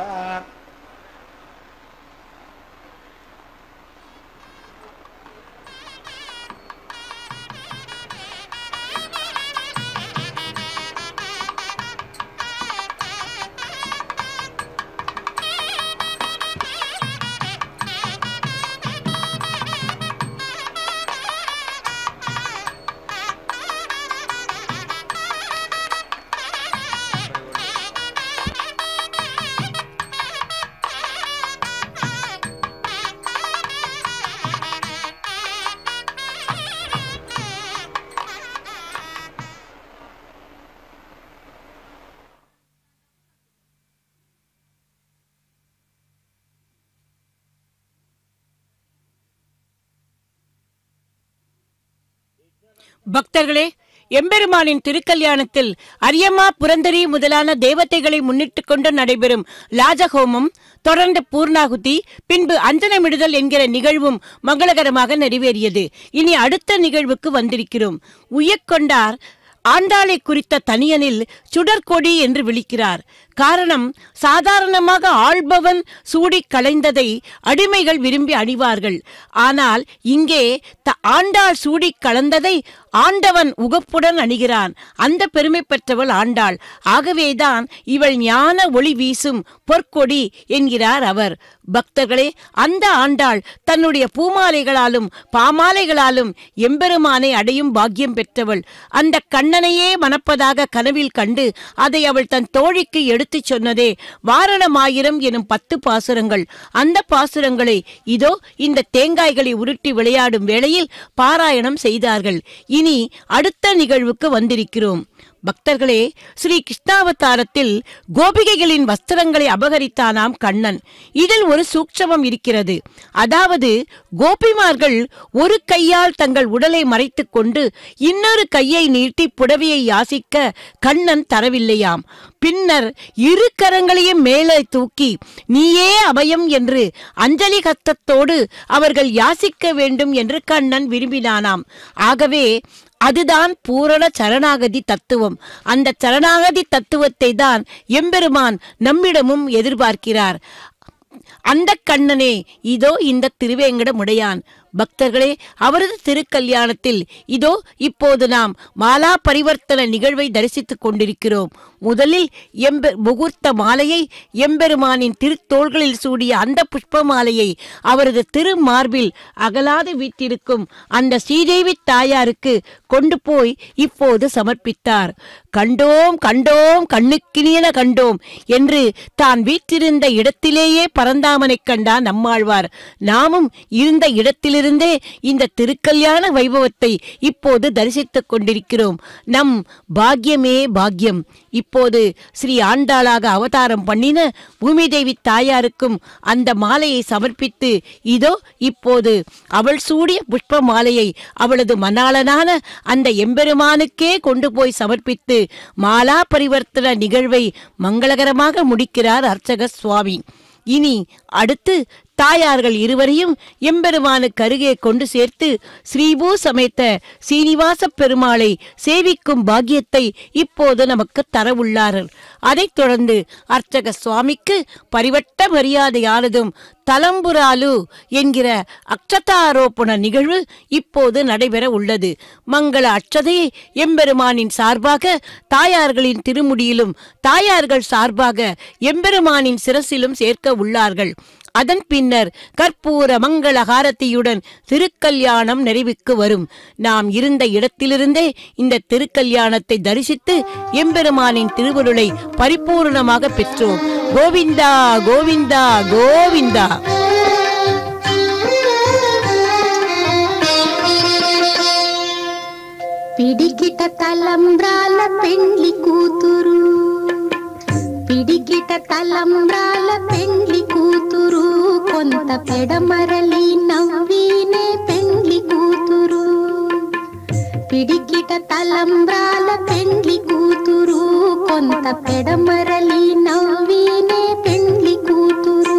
பக்தர்களே, எம்பெருமானின் திருக்கல்யாணத்தில் அரியம்மா புரந்தரி முதலான தேவதைகளை முன்னிட்டு கொண்டு நடைபெறும் லாஜஹோமம், தொடர்ந்து பூர்ணாகுதி, பின்பு அஞ்சனமிடுதல் என்கிற நிகழ்வும் மங்களகரமாக நிறைவேறியது. இனி அடுத்த நிகழ்வுக்கு வந்திருக்கிறோம். உய்யக்கொண்டார் ஆண்டாளை குறித்த தனியனில் சுடற்கொடி என்று விളിக்கிறார். காரணம், சாதாரணமாக ஆள்பவன் சூடி களைந்ததை அடிமைகள் விரும்பி அணிவார்கள். ஆனால் இங்கே ஆண்டாள் சூடி கலந்ததை ஆண்டவன் உகப்புடன் அணிகிறான். அந்த பெருமை பெற்றவள் ஆண்டாள். ஆகவேதான் இவள் ஞான ஒளி வீசும் பொற்கொடி என்கிறார் அவர். பக்தர்களே, அந்த ஆண்டாள் தன்னுடைய பூமாலைகளாலும் பாமாலைகளாலும் எம்பெருமானை அடையும் பாக்கியம் பெற்றவள். அந்த கண்ணனையே மணப்பதாக கனவில் கண்டு அதை அவள் தன் தோழிக்கு எடுத்துச் சொன்னதே வாரணமாயிரம் எனும் 10 பாசுரங்கள். அந்த பாசுரங்களை இதோ இந்த தேங்காய்களை உருட்டி விளையாடும் வேளையில் பாராயணம் செய்தார்கள். இனி அடுத்த நிகழ்வுக்கு வந்திருக்கிறோம். பக்தர்களே, ஸ்ரீ கிருஷ்ணாவதாரத்தில் கோபிகைகளின் வஸ்திரங்களை அபகரித்தானாம் கண்ணன். இதில் ஒரு சூட்சமம் இருக்கிறது. அதாவது கோபிமார்கள் ஒரு கையால் தங்கள் உடலை மறைத்துக் கொண்டு இன்னொரு கையை நீட்டி புடவையை யாசிக்க கண்ணன் தரவில்லையாம். பின்னர் இரு கரங்களையும் மேலே தூக்கி நீயே அபயம் என்று அஞ்சலி ஹஸ்தத்தோடு அவர்கள் யாசிக்க வேண்டும் என்று கண்ணன் விரும்பினானாம். ஆகவே அதுதான் பூரண சரணாகதி தத்துவம். அந்த சரணாகதி தத்துவத்தை தான் எம்பெருமான் நம்மிடமும் எதிர்பார்க்கிறார். அந்த கண்ணனே இதோ இந்த திருவேங்கடமுடையான். பக்தர்களே, அவரது திருக்கல்யாணத்தில் இதோ இப்போது நாம் மாலா பரிவர்த்தன நிகழ்வை தரிசித்துக் கொண்டிருக்கிறோம். முதலில் முகூர்த்த மாலையை எம்பெருமானின் திருத்தோள்களில் சூடிய அந்த புஷ்ப மாலையை அவரது திருமார்பில் அகலாது வீட்டிருக்கும் அந்த ஸ்ரீதேவி தாயாருக்கு கொண்டு போய் இப்போது சமர்ப்பித்தார். கண்டோம் கண்டோம் கண்ணுக்கினியன கண்டோம் என்று தான் வீற்றிருந்த இடத்திலேயே பரந்தாமனை கண்டார் நம்மாழ்வார். நாமும் இருந்த இடத்திலிருந்தே இந்த திருக்கல்யாண வைபவத்தை இப்போது தரிசித்துக் கொண்டிருக்கிறோம். நம் பாக்கியமே பாக்கியம். இப்போது ஸ்ரீ ஆண்டாளாக அவதாரம் பண்ணின பூமிதேவி தாயாருக்கும் அந்த மாலையை சமர்ப்பித்து இதோ இப்போது அவள் சூடிய புஷ்ப மாலையை அவளது மணாளனான அந்த எம்பெருமானுக்கே கொண்டு போய் சமர்ப்பித்து மாலா பரிவர்த்தன நிகழ்வை மங்களகரமாக முடிக்கிறார் அர்ச்சக சுவாமி. இனி அடுத்து தாயார்கள் இருவரையும் எம்பெருமானுக்கு அருகே கொண்டு சேர்த்து ஸ்ரீபூ சமேத சீனிவாச பெருமாளை சேவிக்கும் பாக்கியத்தை இப்போது நமக்கு தரவுள்ளார்கள். அதைத் தொடர்ந்து அர்ச்சக சுவாமிக்கு பரிவட்ட மரியாதையானதும் தலம்புராலு என்கிற அக்ஷதாரோப்பண நிகழ்வு இப்போது நடைபெற உள்ளது. மங்கள அட்சதையை எம்பெருமானின் சார்பாக தாயார்களின் திருமுடியிலும் தாயார்கள் சார்பாக எம்பெருமானின் சிரசிலும் சேர்க்க உள்ளார்கள். அதன் பின்னர் கற்பூர மங்கள ஹாரதியுடன் திருக்கல்யாணம் நிறைவுக்கு வரும். நாம் இருந்த இடத்திலிருந்தே இந்த திருக்கல்யாணத்தை தரிசித்து எம்பெருமானின் திருவருளை பரிபூர்ணமாக பெற்றோம். கோவிந்தா கோவிந்தா கோவிந்தா. పిడికిట తలంబ్రాల పెండ్లి కూతురు, పిడికిట తలంబ్రాల పెండ్లి కూతురు, కొంత పెడమరలి నవ్వినే పెండ్లి కూతురు. పిడికిట తలంబ్రాల పెండ్లి కూతురు, కొంత పెడమరలి నవ్వినే పెండ్లి కూతురు.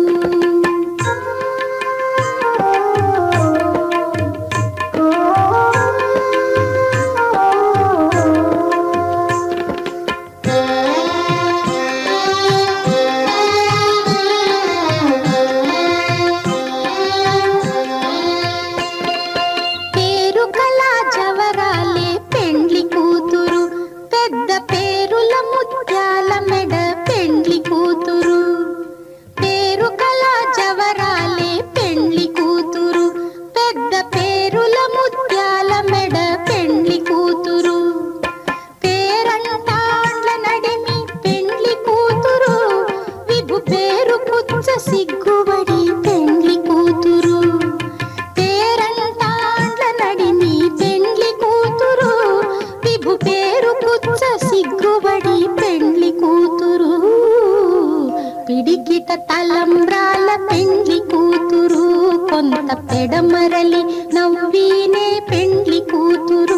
పిడికిట తలంబ్రాల పెండ్లి కూతురు, కొంత పెడమరలి నవ్వినే పెండ్లి కూతురు.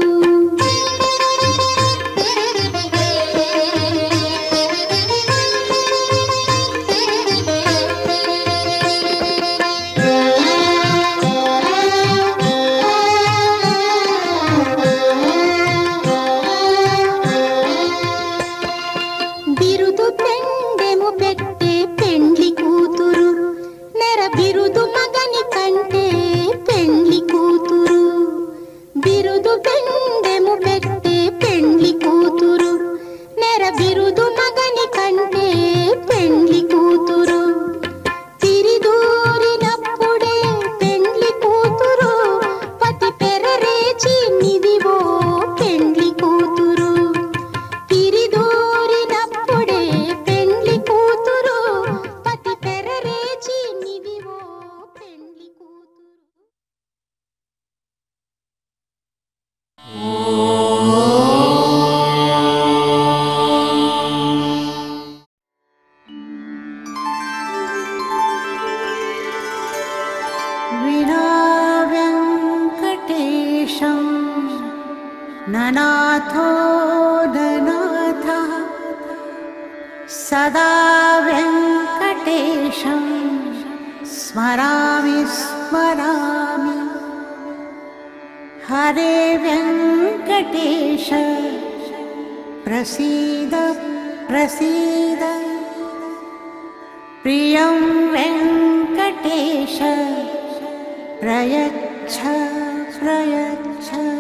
బిరుదు పెండెము పెట్టే పెండ్లి కూతురు, నెర బిరుదు మగని కంటే పెండ్లి కూతురు. బిరుదు ननाथो ननाथः सदा वेङ्कटेशं स्मरामि स्मरामि हरे वेङ्कटेश प्रसीद प्रसीद प्रियं वेङ्कटेश प्रयच्छ प्रयच्छ